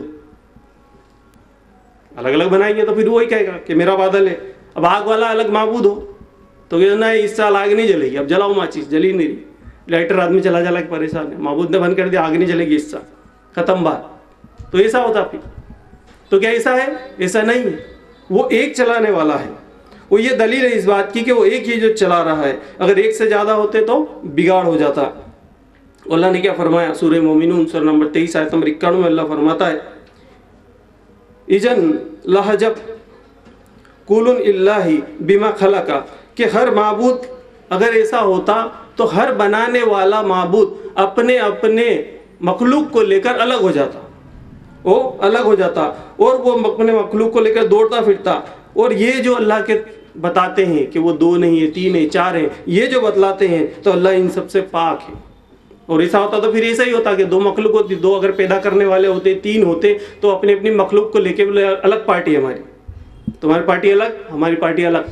अलग अलग बनाएंगे तो फिर वही कहेगा कि मेरा बादल है। अब आग वाला अलग माबूद हो तो कहना नहीं इस साल आग नहीं जलेगी, अब जलाओ माचिस, जली नहीं रही, लाइटर आदमी चला जला के परेशान है, माबूद ने बंद कर दिया, आग नहीं जलेगी इस साल, खत्म बात। तो ऐसा होता फिर। तो क्या ऐसा है? ऐसा नहीं है, वो एक चलाने वाला है। वो ये दलील है इस बात की कि वो एक ही जो चला रहा है, अगर एक से ज्यादा होते तो बिगाड़ हो जाता। अल्लाह ने क्या फरमाया? सूरह मोमिनून सूरह नंबर तेईस आयत नंबर इक्यानवे में अल्लाह फरमाता है इजन लहजब कुलन इल्लाही बिमा खलका, कि हर माबूद अगर ऐसा होता तो हर बनाने वाला माबूद अपने अपने मखलूक को लेकर अलग हो जाता, वो अलग हो जाता और वो अपने मखलूक को लेकर दौड़ता फिरता। और ये जो अल्लाह के बताते हैं कि वो दो नहीं है, तीन है, चार है, ये जो बतलाते हैं तो अल्लाह इन सबसे पाक है। और ऐसा होता तो फिर ऐसा ही होता कि दो मखलूक होती, दो अगर पैदा करने वाले होते, तीन होते तो अपनी अपनी मखलूक को लेके बोले अलग पार्टी है हमारी, तुम्हारी पार्टी अलग, हमारी पार्टी अलग,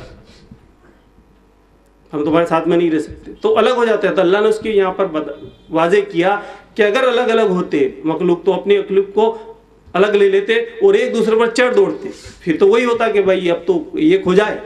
हम तुम्हारे साथ में नहीं रह सकते, तो अलग हो जाते हैं। तो अल्लाह ने उसकी यहाँ पर वाजे किया कि अगर अलग अलग होते मखलूक तो अपनी मखलूक को अलग ले लेते और एक दूसरे पर चढ़ दौड़ते, फिर तो वही होता कि भाई अब तो एक हो जाए।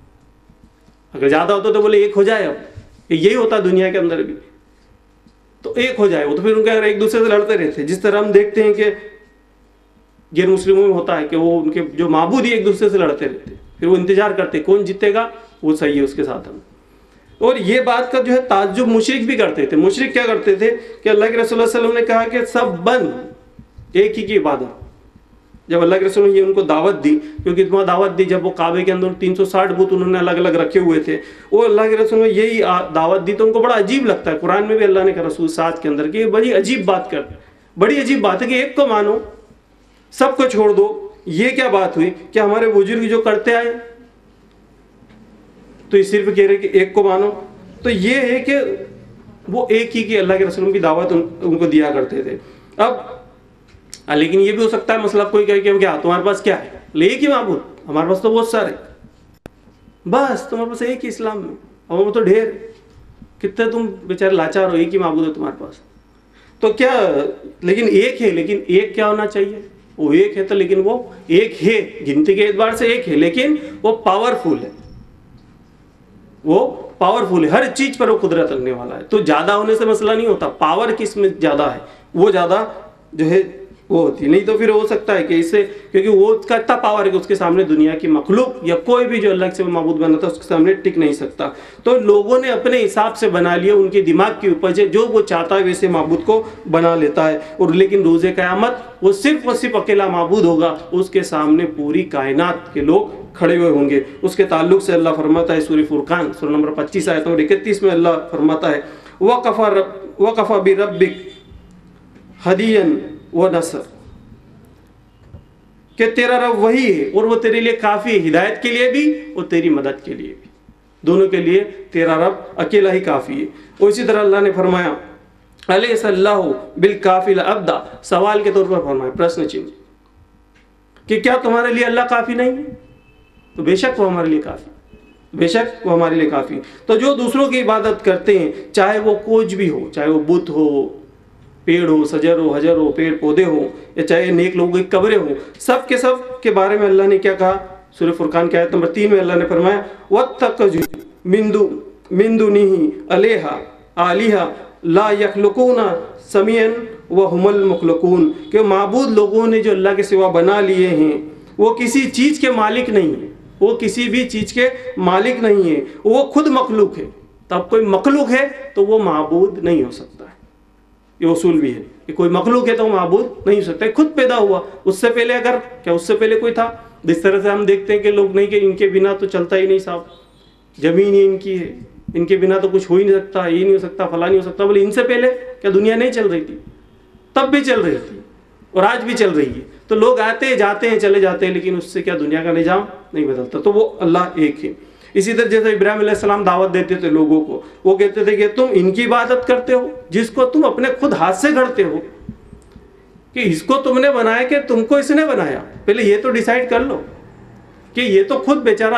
अगर ज्यादा होता तो बोले एक हो जाए, अब यही होता दुनिया के अंदर भी, तो एक हो जाए वो, तो फिर उनके अगर एक दूसरे से लड़ते रहते। जिस तरह हम देखते हैं कि गैर मुस्लिमों में होता है कि वो उनके जो माबूद ही एक दूसरे से लड़ते रहते, फिर वो इंतजार करते कौन जीतेगा, वो सही है उसके साथ हम। और ये बात का जो है ताज्जुब मुशरिक भी करते थे। मुशरिक क्या करते थे कि अल्लाह के रसूल सल्लल्लाहु अलैहि वसल्लम ने कहा कि सब बंद, एक ही की इबादत। जब अल्लाह के रसूल ने ये उनको दावत दी, क्योंकि तुम्हारा दावत दी जब वो काबे के अंदर तीन सौ साठ बुत उन्होंने अलग अलग रखे हुए थे, वो अल्लाह के रसूल ने यही दावत दी तो उनको बड़ा अजीब लगता है। कुरान में भी अल्लाह ने कहा रसूल साथ के अंदर कि बड़ी अजीब बात कर, बड़ी अजीब बात है कि एक को मानो सबको छोड़ दो। ये क्या बात हुई कि हमारे बुजुर्ग जो करते आए तो ये सिर्फ कह रहे कि एक को मानो। तो ये है कि वो एक ही की अल्लाह के रसूल की दावत उन, उनको दिया करते थे। अब आ, लेकिन ये भी हो सकता है मसला कोई कहे कि क्या तुम्हारे पास क्या है, ले एक ही माबूद, हमारे पास तो बहुत सारे, बस तुम्हारे पास एक ही इस्लाम में, और वो तो ढेर, कितने तुम बेचारे लाचार हो, एक ही माबूद है तुम्हारे पास। तो क्या, लेकिन एक है, लेकिन एक क्या होना चाहिए? वो एक है तो लेकिन वो एक है, गिनती के एतबार से एक है, लेकिन वो पावरफुल है, वो पावरफुल है, हर चीज पर वो कुदरत रखने वाला है। तो ज्यादा होने से मसला नहीं होता, पावर किस में ज्यादा है वो ज्यादा जो है वो होती। नहीं तो फिर हो सकता है कि इससे, क्योंकि वो उसका इतना पावर है कि उसके सामने दुनिया की मखलूक या कोई भी जो अल्लाह से माबूद बनाता है उसके सामने टिक नहीं सकता। तो लोगों ने अपने हिसाब से बना लिया, उनके दिमाग की उपज है, जो वो चाहता है वैसे माबूद को बना लेता है। और लेकिन रोज़े क़यामत वो सिर्फ और सिर्फ अकेला माबूद होगा, उसके सामने पूरी कायनात के लोग खड़े हुए होंगे। उसके ताल्लुक से अल्लाह फरमाता है सूरह फुरकान सूरह नंबर पच्चीस आयत नंबर इकतीस में अल्लाह फरमाता है वक़फ़ा वक़फ़ा बिरब्बिक हदियन व नसर, कि तेरा रब वही है और वो तेरे लिए काफ़ी है, हिदायत के लिए भी और तेरी मदद के लिए भी, दोनों के लिए तेरा रब अकेला ही काफ़ी है। और इसी तरह अल्लाह ने फरमाया अलैहिस्सलाहु बिल काफिल अब्दा, सवाल के तौर पर फरमाया, प्रश्न चिन्ह, कि क्या तुम्हारे लिए अल्लाह काफ़ी नहीं है? तो बेशक वो हमारे लिए काफ़ी, बेशक वो हमारे लिए काफ़ी। तो जो दूसरों की इबादत करते हैं, चाहे वो कुछ भी हो, चाहे वो बुत हो, पेड़ हो, सजर हो, हजर हो, पेड़ पौधे हो, या चाहे नेक लोगों की कब्रें हो, सब के सब के बारे में अल्लाह ने क्या कहा? सूरह फुरकान की आयत नंबर तीन में अल्लाह ने फरमाया वत्तखज़ू मिन दुनिही अलैहा आलिहा ला यखलुकूना समियन व हुमुल मुखलुकून, कि माबूद लोगों ने जो अल्लाह के सिवा बना लिए हैं वो किसी चीज़ के मालिक नहीं है, वो किसी भी चीज़ के मालिक नहीं है, वो खुद मखलूक है। तब कोई मखलूक है तो वो माबूद नहीं हो सकता है, ये उसूल भी है कि कोई मखलूक है तो माबूद नहीं हो सकता है। खुद पैदा हुआ, उससे पहले अगर क्या उससे पहले कोई था? जिस तरह से हम देखते हैं कि लोग नहीं कि इनके बिना तो चलता ही नहीं साहब, जमीन ही इनकी है, इनके बिना तो कुछ हो ही नहीं सकता, ये नहीं हो सकता, फला नहीं हो सकता। बोले इनसे पहले क्या दुनिया नहीं चल रही थी? तब भी चल रही थी और आज भी चल रही है। तो लोग आते हैं जाते हैं चले जाते हैं, लेकिन उससे क्या दुनिया का निजाम नहीं बदलता। तो वो अल्लाह एक है। इसी तरह जैसे इब्राहिम अलैहिस्सलाम दावत देते थे लोगों को, वो कहते थे कि तुम इनकी इबादत करते हो जिसको तुम अपने खुद हाथ से गढ़ते हो, कि इसको तुमने बनाया कि तुमको इसने बनाया? पहले ये तो डिसाइड कर लो कि ये तो खुद बेचारा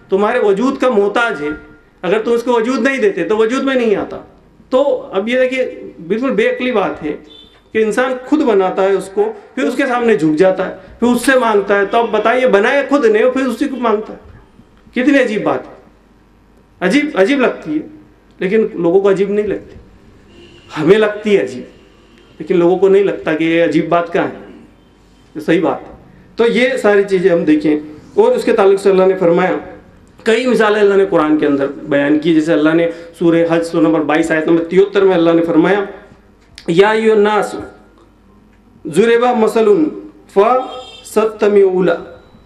तुम्हारे वजूद का मोहताज है, अगर तुम उसको वजूद नहीं देते तो वजूद में नहीं आता। तो अब ये देखिए बिल्कुल बेअक्ली बात है कि इंसान खुद बनाता है उसको, फिर उसके सामने झुक जाता है, फिर उससे मांगता है। तो अब बताइए, बनाए खुद ने और फिर उसी को मांगता है। कितनी अजीब बात है, अजीब अजीब लगती है, लेकिन लोगों को अजीब नहीं लगती। हमें लगती है अजीब, लेकिन लोगों को नहीं लगता कि ये अजीब बात क्या है, ये सही बात है। तो ये सारी चीज़ें हम देखें। और उसके ताल्लुक से अल्लाह ने फरमाया, कई मिसालें अल्लाह ने कुरान के अंदर बयान की। जैसे अल्लाह ने सूरह हज सूरह नंबर बाईस आयत नंबर तिहत्तर में अल्लाह ने फरमाया, या अय्युहन्नास ज़ुरिबा मसलुन फस्तमिऊला,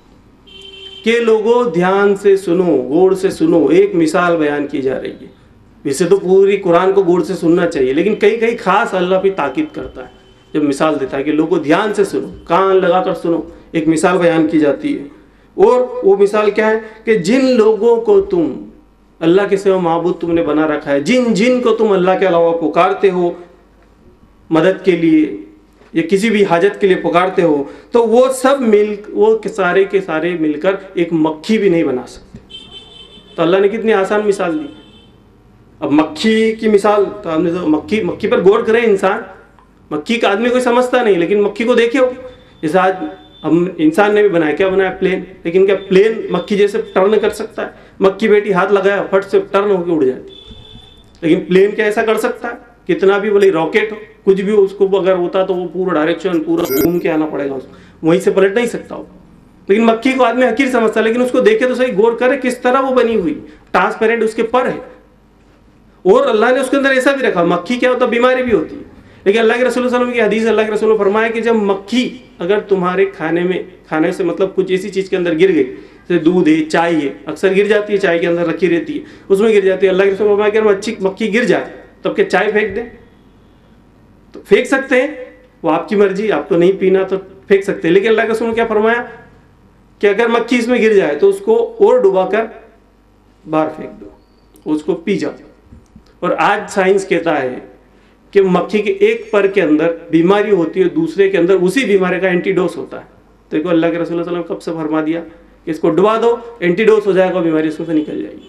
के लोगों ध्यान से सुनो, गौर से सुनो। एक मिसाल बयान की जा रही है। वैसे तो पूरी कुरान को गौर से सुनना चाहिए, लेकिन कई कई खास अल्लाह भी ताकीद करता है जब मिसाल देता है कि लोगों ध्यान से सुनो, कान लगाकर सुनो। एक मिसाल बयान की जाती है, और वो मिसाल क्या है कि जिन लोगों को तुम अल्लाह के सिवा माबूद तुमने बना रखा है, जिन जिन को तुम अल्लाह के अलावा पुकारते हो मदद के लिए या किसी भी हाजत के लिए पुकारते हो, तो वो सब मिल वो सारे के सारे मिलकर एक मक्खी भी नहीं बना सकते। तो अल्लाह ने कितनी आसान मिसाल दी। अब मक्खी की मिसाल तो हमने तो मक्खी मक्खी पर गौर करें। इंसान मक्खी का आदमी कोई समझता नहीं, लेकिन मक्खी को देखे हो। जैसे आज हम इंसान ने भी बनाया, क्या बनाया? प्लेन। लेकिन क्या प्लेन मक्खी जैसे टर्न कर सकता है? मक्खी बेटी हाथ लगाया फट से टर्न होकर उड़ जाती। लेकिन प्लेन क्या ऐसा कर सकता है? कितना भी बोले रॉकेट हो, कुछ भी हो, उसको अगर होता तो वो पूरा डायरेक्शन पूरा घूम के आना पड़ेगा उसको, वहीं से पलट नहीं सकता हो। लेकिन मक्खी को आदमी हकीर समझता है, लेकिन उसको देखे तो सही, गौर करे किस तरह वो बनी हुई, ट्रांसपेरेंट उसके पर है। और अल्लाह ने उसके अंदर ऐसा भी रखा, मक्खी क्या होता है? बीमारी भी होती है। लेकिन अल्लाह के रसूल सल्लल्लाहु अलैहि वसल्लम की हदीस, अल्लाह के रसूल ने फरमाया कि जब मक्खी अगर तुम्हारे खाने में, खाने से मतलब कुछ ऐसी चीज़ के अंदर गिर गई, जैसे दूध है, चाय है, अक्सर गिर जाती है, चाय के अंदर रखी रहती है, उसमें गिर जाती है। अल्लाह के रसूल ने फरमाया कि मच्छी मक्खी गिर जाए तब क्या चाय फेंक दें? तो फेंक सकते हैं, वो आपकी मर्जी, आपको नहीं पीना तो फेंक सकते हैं। लेकिन अल्लाह के रसूल ने क्या फरमाया कि अगर मक्खी इसमें गिर जाए तो उसको और डुबाकर बाहर फेंक दो, उसको पी जाओ। और आज साइंस कहता है कि मक्खी के एक पर के अंदर बीमारी होती है, दूसरे के अंदर उसी बीमारी का एंटीडोस होता है। तो देखो अल्लाह के रसूल सल्लल्लाहु अलैहि वसल्लम कब से फरमा दिया कि इसको डुबा दो, एंटीडोस हो जाएगा, बीमारी उसमें से निकल जाएगी।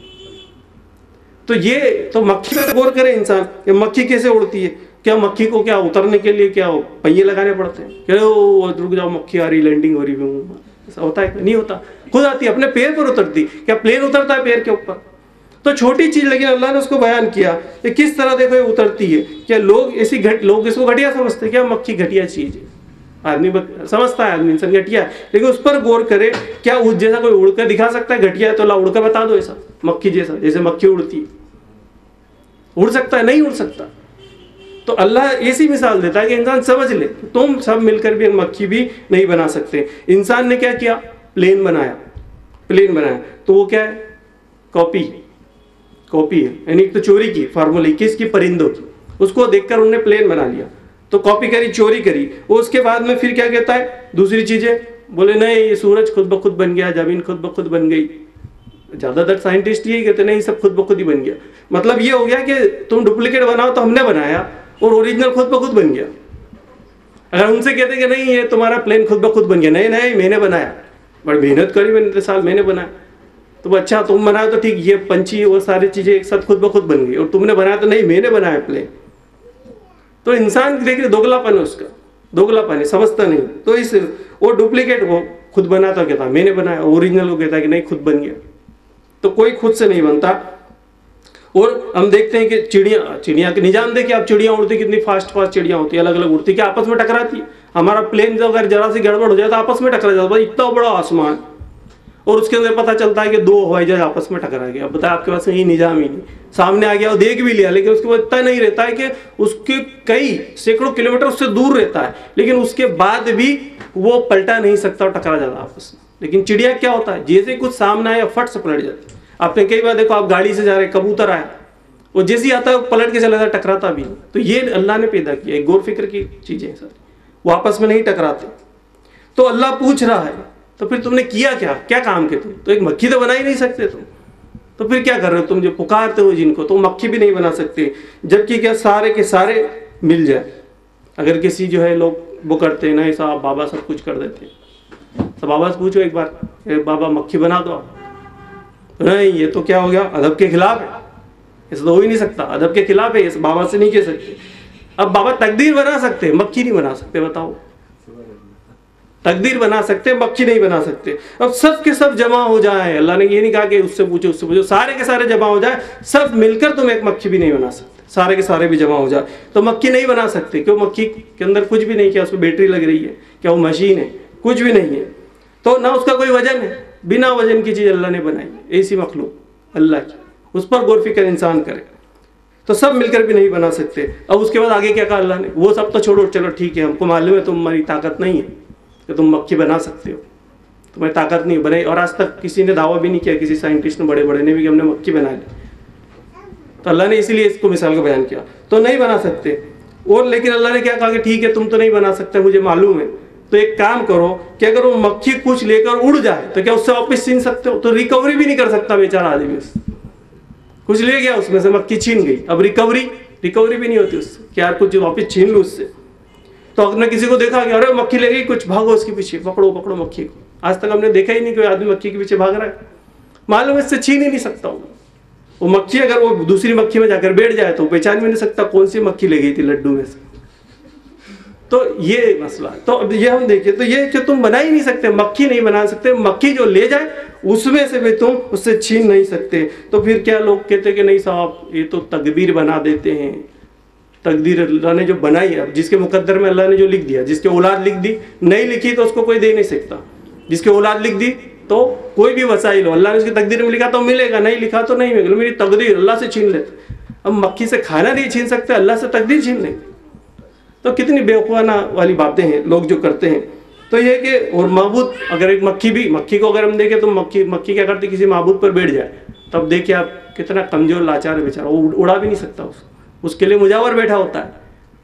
तो ये तो मक्खी पर गौर करे इंसान कि मक्खी कैसे उड़ती है। क्या मक्खी को क्या उतरने के लिए क्या पहिए लगाने पड़ते हैं? क्या वो रुक जाओ, मक्खी आ रही, लैंडिंग हो रही, ऐसा होता है? नहीं होता, खुद आती है, अपने पैर पर उतरती। क्या प्लेन उतरता है पैर के ऊपर? तो छोटी चीज, लेकिन अल्लाह ने उसको बयान किया कि किस तरह देखो ये उतरती है। क्या लोग ऐसी घट लोग इसको घटिया समझते हैं? क्या मक्खी घटिया चीज है? आदमी समझता है, आदमी इंसान घटिया है, लेकिन उस पर गौर करे। क्या उस जैसा कोई उड़कर दिखा सकता है घटिया है? तो अल्लाह उड़कर बता दो ऐसा, मक्खी जैसा, जैसे मक्खी उड़ती है। उड़ सकता है? नहीं उड़ सकता। तो अल्लाह ऐसी मिसाल देता है कि इंसान समझ ले, तुम सब मिलकर भी मक्खी भी नहीं बना सकते। इंसान ने क्या किया? प्लेन बनाया। प्लेन बनाया तो वो क्या है? कॉपी कॉपी है, यानी एक तो चोरी की, फार्मूले किसकी? परिंदों की। उसको देखकर उन्होंने प्लेन बना लिया, तो कॉपी करी, चोरी करी। वो उसके बाद में फिर क्या कहता है? दूसरी चीजें बोले नहीं, ये सूरज खुद ब खुद बन गया, जमीन खुद ब खुद बन गई। ज्यादातर साइंटिस्ट यही कहते नहीं, सब खुद ब खुद ही बन गया। मतलब ये हो गया कि तुम डुप्लीकेट बनाओ तो हमने बनाया, और ओरिजिनल खुद ब खुद बन गया। अगर उनसे कहते कि नहीं ये तुम्हारा प्लेन खुद ब खुद बन गया, नहीं नहीं मैंने बनाया, बड़ी मेहनत करी मैंने, इतने साल मैंने बनाया। तो अच्छा तुम बनाया तो ठीक, ये पंछी वो सारी चीजें एक साथ खुद ब खुद बन गई, और तुमने बनाया तो नहीं मैंने बनाया प्लेन। तो इंसान देख रहे दोगलापन है उसका, दोगलापन है, समझता नहीं। तो इस वो डुप्लीकेट वो खुद बनाता कहता मैंने बनाया, ओरिजिनल को कहता कि नहीं खुद बन गया। तो कोई खुद से नहीं बनता। और हम देखते हैं कि चिड़िया चिड़िया के निजाम देखिए आप, चिड़िया उड़ती कितनी फास्ट फास्ट चिड़िया होती है, अलग अलग उड़ती, क्या आपस में टकराती है? हमारा प्लेन जब अगर जरा सी गड़बड़ हो जाए तो आपस में टकरा जाता है, इतना बड़ा आसमान, और उसके अंदर पता चलता है कि दो हवाई जहाज आपस में टकरा गया। बताया आपके पास ये निजाम ही नहीं, सामने आ गया और देख भी लिया, लेकिन उसके बाद इतना नहीं रहता है कि उसके कई सैकड़ों किलोमीटर उससे दूर रहता है, लेकिन उसके बाद भी वो पलटा नहीं सकता और टकरा जाता आपस में। लेकिन चिड़िया क्या होता है, जैसे कुछ सामने आया फट से पलट जाती है। आपने कई बार देखो, आप गाड़ी से जा रहे, कबूतर आया, वो जैसे ही आता है पलट के चला जाता, टकराता भी नहीं। तो ये अल्लाह ने पैदा किया, गौर फिक्र की चीजें हैं सर, वो आपस में नहीं टकराते। तो अल्लाह पूछ रहा है तो फिर तुमने किया क्या, क्या काम के तुम? तो एक मक्खी तो बना ही नहीं सकते तुम, तो फिर क्या कर रहे हो तुम? जो पुकारते हो जिनको, तो मक्खी भी नहीं बना सकते। जबकि क्या सारे के सारे मिल जाए, अगर किसी जो है लोग वो करते हैं ना ऐसा, बाबा सब कुछ कर देते हैं, तो बाबा से पूछो एक बार, बाबा मक्खी बना दो, नहीं ये तो क्या हो गया, अदब के खिलाफ है, ऐसा तो हो ही नहीं सकता, अदब के खिलाफ है, इस बाबा से नहीं कह सकते। अब बाबा तकदीर बना सकते, मक्खी नहीं बना सकते, बताओ। तकदीर बना सकते, मक्खी नहीं बना सकते। अब सब के सब जमा हो जाए, अल्लाह ने ये नहीं कहा कि उससे पूछो उससे पूछो, सारे के सारे जमा हो जाए, सब मिलकर तुम एक मक्खी भी नहीं बना सकते, सारे के सारे भी जमा हो जाए तो मक्खी नहीं बना सकते। क्यों? मक्खी के अंदर कुछ भी नहीं, क्या उसमें बैटरी लग रही है, क्या वो मशीन है, कुछ भी नहीं है, तो ना उसका कोई वजन है, बिना वजन की चीज़ अल्लाह ने बनाई, ऐसी मखलूक अल्लाह की, उस पर गौर फिक्र इंसान करे, तो सब मिलकर भी नहीं बना सकते। अब उसके बाद आगे क्या कहा अल्लाह ने, वो सब तो छोड़ो, चलो ठीक है, हमको मालूम है तुम्हारी ताकत नहीं है कि तुम मक्खी बना सकते हो, तुम्हारी ताकत नहीं बनाई, और आज तक किसी ने दावा भी नहीं किया, किसी साइंटिस्ट ने, बड़े बड़े ने भी, कि हमने मक्खी बना ली। तो अल्लाह ने इसीलिए इसको मिसाल का बयान किया, तो नहीं बना सकते। और लेकिन अल्लाह ने क्या कहा कि ठीक है तुम तो नहीं बना सकते, मुझे मालूम है, तो एक काम करो कि अगर वो मक्खी कुछ लेकर उड़ जाए तो क्या उससे वापस छीन सकते हो? तो रिकवरी भी नहीं कर सकता बेचारा आदमी, कुछ ले गया उसमें से, मक्खी छीन गई, अब रिकवरी रिकवरी भी नहीं होती उससे, क्या कुछ वापस छीन लो उससे। तो आपने किसी को देखा कि अरे मक्खी ले गई, कुछ भागो उसके पीछे, पकड़ो पकड़ो मक्खी को, आज तक हमने देखा ही नहीं कोई आदमी मक्खी के पीछे भाग रहा है, मालूम इससे छीन ही नहीं सकता वो वो मक्खी। अगर वो दूसरी मक्खी में जाकर बैठ जाए तो पहचान भी नहीं सकता कौन सी मक्खी ले गई थी लड्डू में से। तो ये मसला, तो अब ये हम देखें, तो ये कि तुम बना ही नहीं सकते, मक्खी नहीं बना सकते, मक्खी जो ले जाए उसमें से भी तुम उससे छीन नहीं सकते। तो फिर क्या लोग कहते कि नहीं साहब ये तो तकदीर बना देते हैं, तकदीर अल्लाह ने जो बनाई है, जिसके मुकद्दर में अल्लाह ने जो लिख दिया, जिसके औलाद लिख दी, नहीं लिखी तो उसको कोई दे नहीं सकता, जिसके औलाद लिख दी तो कोई भी वसाइल हो, अल्लाह ने उसकी तकदीर में लिखा तो मिलेगा, नहीं लिखा तो नहीं मिलेगा, मेरी तकदीर अल्लाह से छीन लेते। अब मक्खी से खाना नहीं छीन सकते, अल्लाह से तकदीर छीन लेंगे, तो कितनी बेवकूफ़ाना वाली बातें हैं लोग जो करते हैं। तो ये कि और माबूद, अगर एक मक्खी भी, मक्खी को अगर हम देखें तो मक्खी मक्खी क्या करती, किसी माबूद पर बैठ जाए तब देखिए आप कितना कमजोर लाचार है बेचारा, वो उड़ा भी नहीं सकता, उस उसके लिए मुजावर बैठा होता है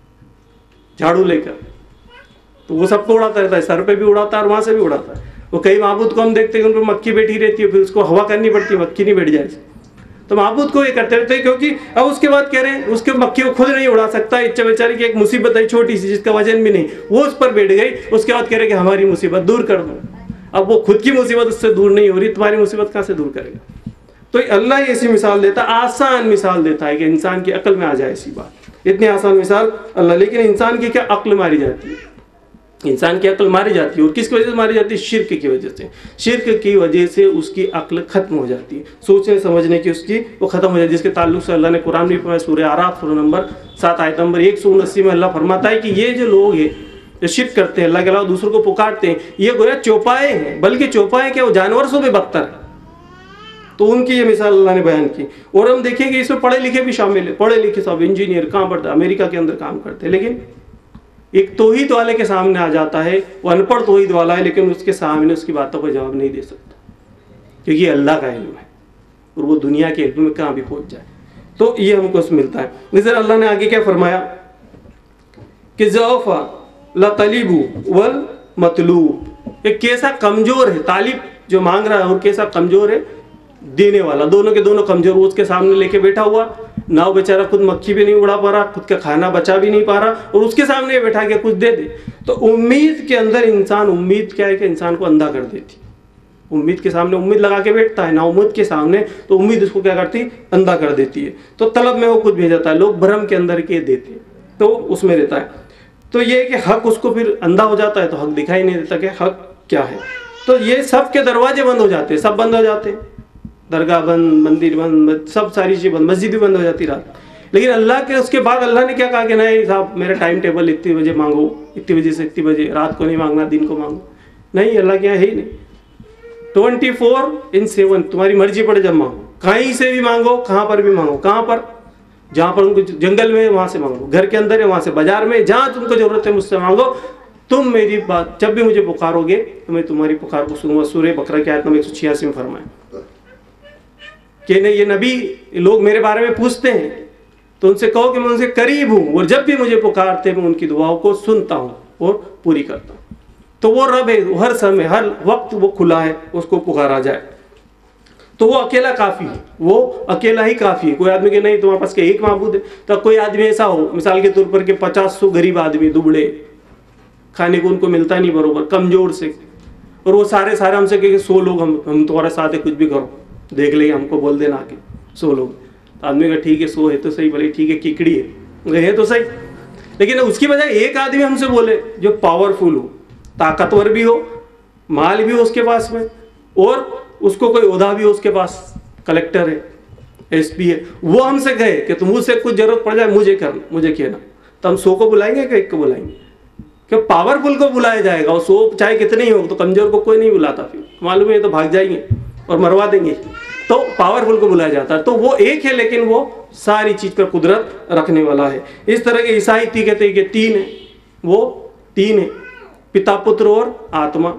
झाड़ू लेकर, तो वो सबको उड़ाता रहता है, सर पे भी उड़ाता है और वहाँ से भी उड़ाता है। वो कई माबूद को हम देखते हैं उन पर मक्खी बैठी रहती है, फिर उसको हवा करनी पड़ती है, मक्खी नहीं बैठ जाए, तो माबूद को ये करते रहते हैं, क्योंकि अब उसके बाद कह रहे हैं उसके मक्खी को खुद नहीं उड़ा सकता, इच्छा बेचारी की एक मुसीबत है छोटी सी जिसका वजन भी नहीं, वो उस पर बैठ गई, उसके बाद कह रहे कि हमारी मुसीबत दूर कर दो। अब वो खुद की मुसीबत उससे दूर नहीं हो रही, तुम्हारी मुसीबत कहाँ से दूर करेगा? तो अल्लाह ऐसी मिसाल देता, आसान मिसाल देता है कि इंसान की अक्ल में आ जाए ऐसी बात, इतनी आसान मिसाल अल्लाह। लेकिन इंसान की क्या अक्ल मारी जाती है, इंसान की अक्ल मारी जाती है, और किसकी वजह से मारी जाती है? शिर्क की वजह से। शिर्क की वजह से उसकी अक्ल खत्म हो जाती है, सोचने समझने की उसकी वो खत्म हो जाती है, जिसके ताल्लुक से अल्लाह ने कुरान में फरमाया, सूरह आराफ सूरह नंबर सात आयत नंबर एक सौ उन्नासी में अल्लाह फरमाता है कि ये जो लोग हैं जो शिर्क करते हैं, अल्लाह के अलावा दूसरों को पुकारते हैं, ये गोया चौपाए हैं, बल्कि चौपाए क्या, वो जानवर से भी बदतर है। तो उनकी ये मिसाल अल्लाह ने बयान की। और हम देखेंगे इसमें पढ़े लिखे भी शामिल है, पढ़े लिखे सब इंजीनियर कहाँ पढ़ते हैं, अमेरिका के अंदर काम करते हैं, लेकिन एक तौहीद वाले के सामने आ जाता है, वो अनपढ़ तौहीद वाला है, लेकिन उसके सामने उसकी बातों का जवाब नहीं दे सकता, क्योंकि अल्लाह का इल्म है और वो दुनिया के इल्म में कहाँ भी पहुंच जाए। तो ये हमको मिलता है। नजर अल्लाह ने आगे क्या फरमाया कि ज़ौफ़ा लतलीबू वल मतलूब, एक कैसा कमजोर है तालिब जो मांग रहा है और कैसा कमजोर है देने वाला, दोनों के दोनों कमजोर। वो उसके सामने लेके बैठा हुआ ना, वो बेचारा खुद मक्खी भी नहीं उड़ा पा रहा, खुद का खाना बचा भी नहीं पा रहा, और उसके सामने बैठा के कुछ दे दे। तो उम्मीद के अंदर इंसान, उम्मीद क्या है कि इंसान को अंधा कर देती, उम्मीद के सामने उम्मीद लगा के बैठता है ना, उम्मीद के सामने तो उम्मीद उसको क्या करती, अंधा कर देती है। तो तलब में वो कुछ भेज जाता है, लोग भ्रम के अंदर के देते हैं, तो उसमें रहता है। तो ये कि हक उसको फिर अंधा हो जाता है, तो हक दिखाई नहीं देता कि हक क्या है। तो ये सब के दरवाजे बंद हो जाते हैं, सब बंद हो जाते हैं, दरगाह बंद, मंदिर बंद, सब सारी चीज़ बंद, मस्जिद भी बंद हो जाती रात। लेकिन अल्लाह के उसके बाद अल्लाह ने क्या कहा कि नहीं साहब मेरा टाइम टेबल इतनी बजे मांगो, इतनी बजे से इतनी बजे, रात को नहीं मांगना, दिन को मांगो। नहीं, अल्लाह के यहाँ है ही नहीं, ट्वेंटी फोर इन सेवन तुम्हारी मर्जी पड़े जब मांगो, कहीं से भी मांगो, कहाँ पर भी मांगो। कहाँ पर? जहाँ पर उनको जंगल में वहाँ से मांगो, घर के अंदर है वहाँ से, बाजार में, जहाँ तुमको जरूरत है मुझसे मांगो। तुम मेरी बात जब भी मुझे पुकारोगे तो मैं तुम्हारी पुकार को सुनूंगा। सूरह बकरा की आयत नंबर एक सौ छियासी में फरमाया कि नहीं, ये नबी लोग मेरे बारे में पूछते हैं तो उनसे कहो कि मैं उनसे करीब हूँ, और जब भी मुझे पुकारते मैं उनकी दुआओं को सुनता हूँ और पूरी करता हूँ। तो वो रब है, हर समय हर वक्त वो खुला है, उसको पुकारा जाए। तो वो अकेला काफ़ी है, वो अकेला ही काफ़ी है। कोई आदमी के नहीं तुम्हारे पास के एक माबूद है, तो कोई आदमी ऐसा हो मिसाल के तौर पर के पचास सौ गरीब आदमी, दुबड़े, खाने को उनको मिलता नहीं बरोबर, कमज़ोर से, और वो सारे सारे हमसे कहे सौ लोग हम हम तुम्हारे साथ है, कुछ भी करो, देख ले हमको बोल देना आके सो लोग। तो आदमी का ठीक है सो है तो सही, भले ठीक है किकड़ी है है तो सही, लेकिन उसकी बजाय एक आदमी हमसे बोले जो पावरफुल हो, ताकतवर भी हो, माल भी हो उसके पास में, और उसको कोई ओहदा भी हो उसके पास, कलेक्टर है, एसपी है, वो हमसे कहे कि तुम मुझसे कुछ जरूरत पड़ जाए मुझे करना, मुझे कहना, तो हम सौ को बुलाएंगे कि एक को बुलाएंगे? क्यों पावरफुल को बुलाया जाएगा, और सौ चाहे कितने ही हो, तो कमजोर को कोई नहीं बुलाता, फिर मालूम है तो भाग जाएंगे और मरवा देंगे। तो पावरफुल को बुलाया जाता है। तो वो एक है लेकिन वो सारी चीज पर कुदरत रखने वाला है। इस तरह के ईसाई ती कहते हैं कि तीन है, वो तीन है, पिता पुत्र और आत्मा,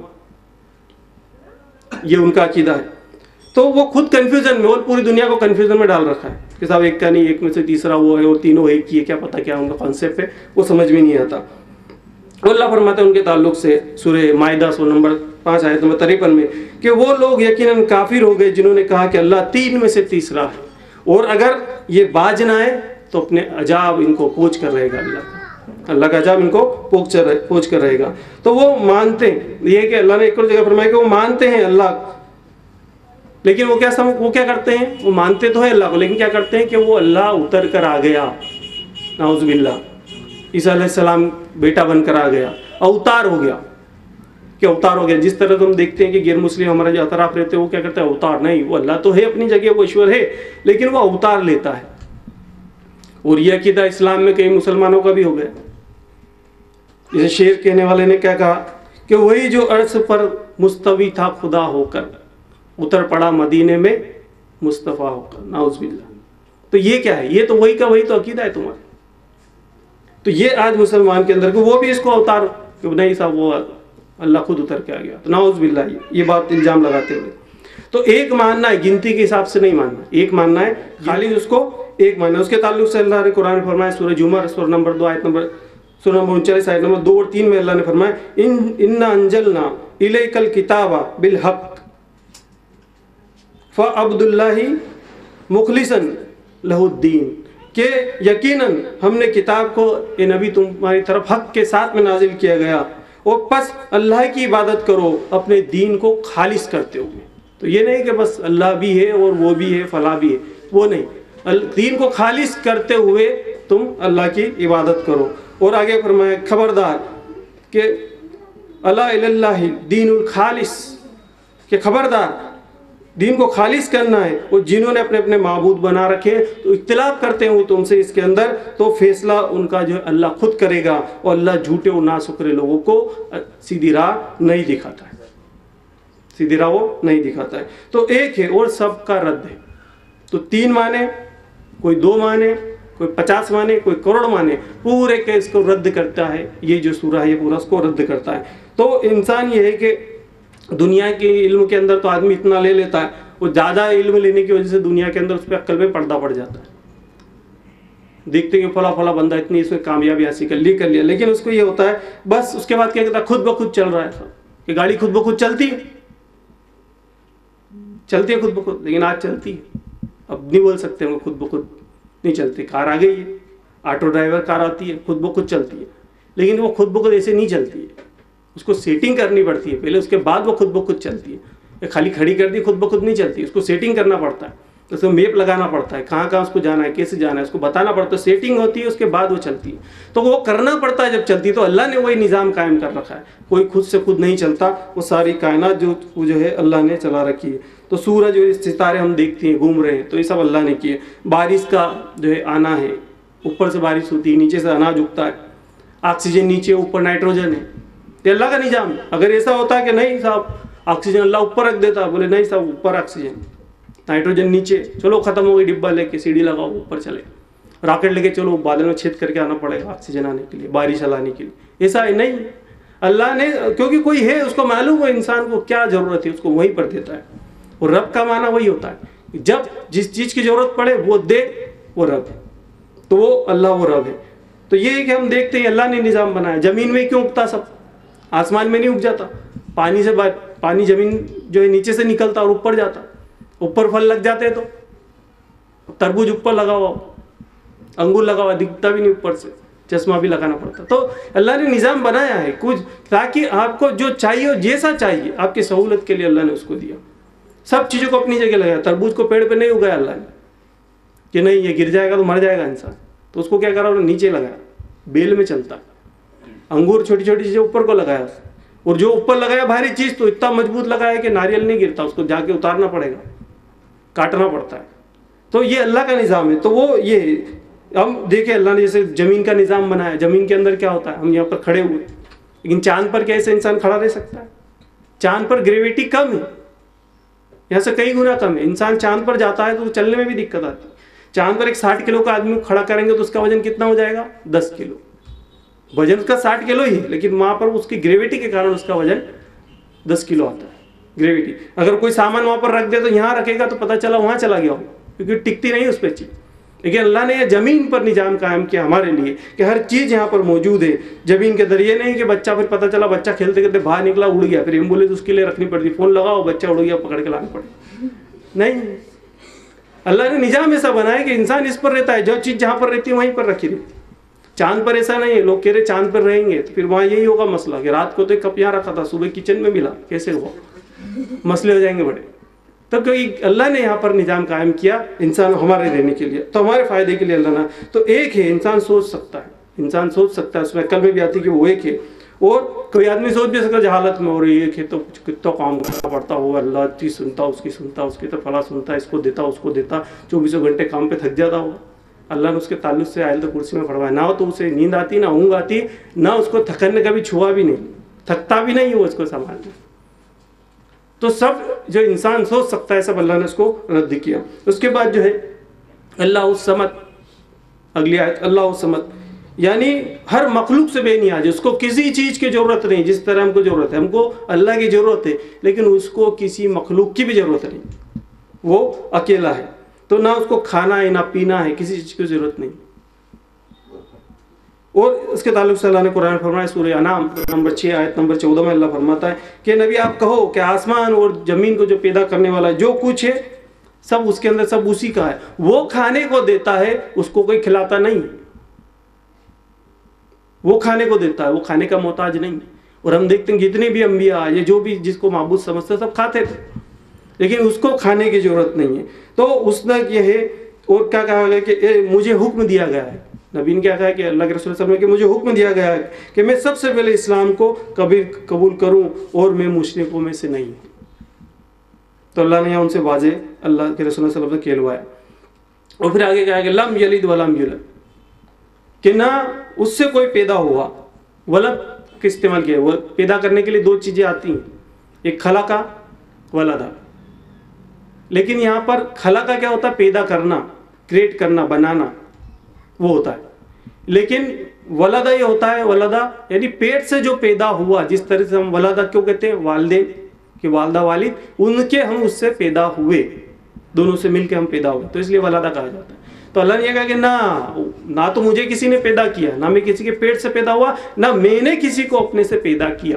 ये उनका अकीदा है। तो वो खुद कंफ्यूजन में और पूरी दुनिया को कंफ्यूजन में डाल रखा है कि साहब एक का नहीं, एक में से तीसरा वो है और तीनों एक ही है, क्या पता क्या उनका कॉन्सेप्ट है, वो समझ में नहीं आता। अल्लाह फरमाते हैं उनके ताल्लुक से सूरह माइदा सौ नंबर पाँच आयत नंबर तिरपन में कि वो लोग यकीनन काफिर हो गए जिन्होंने कहा कि अल्लाह तीन में से तीसरा है, और अगर ये बाज ना आए तो अपने अजाब इनको पोंछ कर रहेगा, अल्लाह अल्लाह का अजाब इनको पोंछ कर पोंछ कर रहेगा। तो वो मानते हैं ये कि अल्लाह ने एक और जगह फरमाया कि वो मानते हैं अल्लाह, लेकिन वो क्या समझ वो क्या करते हैं, वो मानते तो है अल्लाह को, लेकिन क्या करते हैं कि वो अल्लाह उतर कर आ गया, नाउज़ुबिल्लाह, ईसा अलैहिस्सलाम बेटा बनकर आ गया, अवतार हो गया, कि अवतार हो गया। जिस तरह तो हम देखते हैं कि गैर मुस्लिम हमारे जो अतराफ रहते हैं वो क्या करते हैं, अवतार नहीं, वो अल्लाह तो है अपनी जगह, वो ईश्वर है, लेकिन वो अवतार लेता है। और यह अकीदा इस्लाम में कई मुसलमानों का भी हो गया। जैसे शेर कहने वाले ने क्या कहा कि वही जो अर्श पर मुस्तवी था खुदा होकर, उतर पड़ा मदीने में मुस्तफ़ा होकर, नाउज़ुबिल्लाह। तो ये क्या है, ये तो वही का वही तो अकीदा है तुम्हारा। तो ये आज मुसलमान के अंदर, वो भी इसको अवतार नहीं साहब, वो अल्लाह खुद उतर के आ गया, तो नाउज़ुबिल्लाह ये बात इल्जाम लगाते हुए। तो एक मानना है, गिनती के हिसाब से नहीं मानना, एक मानना है, खाली उसको एक मानना है। उसके ताल्लुक से अल्लाह ने कुरान में फरमाया सूरह जुमर सूरह नंबर दो आयत नंबर सूरह नंबर उनचालीस आयत नंबर दो और तीन में अल्लाह ने फरमाया इन इन्ना अंजलना इलैकल किताबा बिल हक़ फ़अब्दुल्लाहि मुखलिसन लहुद्दीन, के यकीनन हमने किताब को ए नबी तुम्हारी तरफ हक के साथ में नाजिल किया गया, और बस अल्लाह की इबादत करो अपने दीन को खालिस करते हुए। तो ये नहीं कि बस अल्लाह भी है और वो भी है फला भी है, वो नहीं, दीन को खालिस करते हुए तुम अल्लाह की इबादत करो। और आगे फरमाया खबरदार कि अला इलल्लाहि दीनुल खालिस, के खबरदार दीन को खालिस करना है। और जिन्होंने अपने अपने माबूद बना रखे तो इख्तिलाफ करते हैं वो तुमसे इसके अंदर, तो फैसला उनका जो है अल्लाह खुद करेगा, और अल्लाह झूठे और नाशुक्रे लोगों को सीधी राह नहीं दिखाता है, सीधी राह वो नहीं दिखाता है। तो एक है और सबका रद्द है। तो तीन माने, कोई दो माने, कोई पचास माने, कोई करोड़ माने, पूरे के इसको रद्द करता है। ये जो सूरह है ये पूरा उसको रद्द करता है। तो इंसान ये है कि दुनिया के इल्म के अंदर तो आदमी इतना ले लेता है, वो ज़्यादा इल्म लेने की वजह से दुनिया के अंदर उस पर अक्ल में पर्दा पड़ जाता है। देखते हैं फला फला बंदा इतनी इसमें कामयाबी हासिल कर ली कर लिया, लेकिन उसको ये होता है बस उसके बाद क्या कहता है, खुद ब खुद चल रहा है सब, कि गाड़ी खुद ब खुद चलती है, चलती है खुद ब खुद, लेकिन आज चलती है। अब नहीं बोल सकते हम खुद ब खुद नहीं चलती, कार आ गई है, ऑटो ड्राइवर कार आती है, खुद ब खुद चलती है, लेकिन वो खुद ब खुद ऐसे नहीं चलती है, उसको सेटिंग करनी पड़ती है पहले, उसके बाद वो खुद ब खुद चलती है। खाली खड़ी कर दी खुद ब खुद नहीं चलती, उसको सेटिंग करना पड़ता है, उसको मैप लगाना पड़ता है, कहाँ कहाँ उसको जाना है, कैसे जाना है, उसको बताना पड़ता है, सेटिंग होती है, उसके बाद वो चलती है। तो वो करना पड़ता है जब चलती है। तो अल्लाह ने वही निज़ाम कायम कर रखा है, कोई खुद से खुद नहीं चलता, वो सारी कायनात जो जो है अल्लाह ने चला रखी है। तो सूरज और सितारे हम देखते हैं घूम रहे हैं, तो ये सब अल्लाह ने किए। बारिश का जो है आना है, ऊपर से बारिश होती है, नीचे से अनाज उगता है, ऑक्सीजन नीचे, ऊपर नाइट्रोजन है, तो अल्लाह का निजाम। अगर ऐसा होता है कि नहीं साहब ऑक्सीजन अल्लाह ऊपर रख देता, बोले नहीं साहब ऊपर ऑक्सीजन, नाइट्रोजन नीचे, चलो खत्म हो गई, डिब्बा लेके सीढ़ी लगाओ ऊपर चले, रॉकेट लेके चलो बादल में छेद करके आना पड़ेगा ऑक्सीजन आने के लिए, बारिश लाने के लिए। ऐसा है नहीं, अल्लाह ने, क्योंकि कोई है उसको मालूम है इंसान को क्या ज़रूरत है, उसको वहीं पर देता है। और रब का माना वही होता है, जब जिस चीज़ की ज़रूरत पड़े वो दे, वो रब है, तो वो अल्लाह वो रब है। तो ये है कि हम देखते हैं अल्लाह ने निज़ाम बनाया। ज़मीन में क्यों उगता सब, आसमान में नहीं उग जाता, पानी से बात, पानी ज़मीन जो है नीचे से निकलता और ऊपर जाता, ऊपर फल लग जाते हैं। तो तरबूज ऊपर लगा हुआ, अंगूर लगा हुआ, दिखता भी नहीं ऊपर से, चश्मा भी लगाना पड़ता। तो अल्लाह ने निज़ाम बनाया है कुछ, ताकि आपको जो चाहिए हो, जैसा चाहिए आपकी सहूलत के लिए अल्लाह ने उसको दिया। सब चीज़ों को अपनी जगह लगाया। तरबूज को पेड़ पे नहीं उगाया अल्लाह ने कि नहीं ये गिर जाएगा तो मर जाएगा इंसान, तो उसको क्या करा, उन्होंने नीचे लगाया, बेल में चलता है। अंगूर छोटी छोटी चीज़ें ऊपर को लगाया, और जो ऊपर लगाया भारी चीज़ तो इतना मजबूत लगाया कि नारियल नहीं गिरता, उसको जाके उतारना पड़ेगा, काटना पड़ता है। तो ये अल्लाह का निज़ाम है। तो वो ये हम देखें, अल्लाह ने जैसे ज़मीन का निज़ाम बनाया, ज़मीन के अंदर क्या होता है, हम यहाँ पर खड़े हुए, लेकिन चांद पर कैसे इंसान खड़ा रह सकता है? चांद पर ग्रेविटी कम है, यहाँ से कई गुना कम है। इंसान चांद पर जाता है तो चलने में भी दिक्कत आती है। चांद पर एक साठ किलो का आदमी खड़ा करेंगे तो उसका वजन कितना हो जाएगा? दस किलो। वजन उसका साठ किलो ही है, लेकिन वहाँ पर उसकी ग्रेविटी के कारण उसका वजन दस किलो आता है। ग्रेविटी, अगर कोई सामान वहाँ पर रख दे तो यहाँ रखेगा तो पता चला वहाँ चला गया हो, क्योंकि टिकती नहीं उस पर चीज़। लेकिन अल्लाह ने यह ज़मीन पर निज़ाम कायम किया हमारे लिए कि हर चीज़ यहाँ पर मौजूद है ज़मीन के अंदर। ये नहीं कि बच्चा फिर पता चला बच्चा खेलते खेलते बाहर निकला, उड़ गया, फिर एम्बुलेंस उसके लिए रखनी पड़ती, फ़ोन लगाओ बच्चा उड़ गया, पकड़ के लाना पड़े। नहीं, अल्लाह ने निज़ाम ऐसा बनाया कि इंसान इस पर रहता है, जो चीज़ जहाँ पर रहती है वहीं पर रखी रहती है। चांद पर ऐसा नहीं है, लोग कह रहे चांद पर रहेंगे तो फिर वहाँ यही होगा मसला कि रात को तो एक कप यहाँ रखा था, सुबह किचन में मिला, कैसे हुआ, मसले हो जाएंगे बड़े। तो क्योंकि अल्लाह ने यहाँ पर निज़ाम कायम किया इंसान हमारे रहने के लिए, तो हमारे फ़ायदे के लिए अल्लाह ने। तो एक है, इंसान सोच सकता है, इंसान सोच सकता है, उसमें अकल में भी आती है कि वो एक है। और कोई आदमी सोच भी सकता है जहालत में, और एक है तो कितना काम करना पड़ता हो, अल्लाह चीज़ सुनता, उसकी सुनता, उसकी तो फला सुनता, इसको देता, उसको देता, चौबीसों घंटे काम पे थक जाता होगा। अल्लाह ने उसके ताल्लुक से आयल तो कुर्सी में पढ़वाया, ना हो तो उसे नींद आती, ना ऊँग आती, ना उसको थकन ने कभी छुआ भी नहीं, थकता भी नहीं वो उसको संभालने। तो सब जो इंसान सोच सकता है सब अल्लाह ने उसको रद्द किया। उसके बाद जो है अल्लाह उस समत, अगली आयत, अल्लाह उस समत, यानी हर मखलूक से बेनियाज, उसको किसी चीज़ की ज़रूरत नहीं। जिस तरह हमको ज़रूरत है, हमको अल्लाह की ज़रूरत है, लेकिन उसको किसी मखलूक की भी ज़रूरत नहीं, वो अकेला है। तो ना उसको खाना है ना पीना है, किसी चीज़ की ज़रूरत नहीं। और उसके ताल्लुक से अल्लाह ने कुरान फरमाया, सूरह अनाम नंबर छः आयत नंबर चौदह में अल्लाह फरमाता है कि नबी आप कहो कि आसमान और ज़मीन को जो पैदा करने वाला जो कुछ है सब उसके अंदर, सब उसी का है। वो खाने को देता है, उसको कोई खिलाता नहीं। वो खाने को देता है, वो खाने का मोहताज नहीं। और हम देखते हैं जितने भी अंबिया, ये जो भी जिसको माबूद समझते सब खाते थे, लेकिन उसको खाने की ज़रूरत नहीं है। तो उसने ये है, और क्या कहा गया कि मुझे हुक्म दिया गया है, नबी ने क्या कहा कि अल्लाह के रसूल सल्लल्लाहु अलैहि वसल्लम कि मुझे हुक्म दिया गया है कि मैं सबसे पहले इस्लाम को कबील कबूल करूं और मैं मुशरिकों में से नहीं हूं। तो अल्लाह ने यहाँ उनसे वाज़े अल्लाह के रसूल सल्लल्लाहु अलैहि वसल्लम कहलवाया। और फिर आगे कहा कि लम यलिद वलम यूलद, कि ना उससे कोई पैदा हुआ, वलद का इस्तेमाल किया। वो पैदा करने के लिए दो चीज़ें आती हैं, एक खला का, वलदा। लेकिन यहाँ पर खला का क्या होता है? पैदा करना, क्रिएट करना, बनाना, वो होता है। लेकिन वलदा ये होता है, वलदा यानी पेट से जो पैदा हुआ। जिस तरह से हम वलदा क्यों कहते हैं? वालदे कि वालदा वालिद, उनके हम उससे पैदा हुए, दोनों से मिलके हम पैदा हुए, तो इसलिए वलदा कहा जाता है। तो अल्लाह ने यह कहा कि ना ना तो मुझे किसी ने पैदा किया, ना मैं किसी के पेट से पैदा हुआ, ना मैंने किसी को अपने से पैदा किया।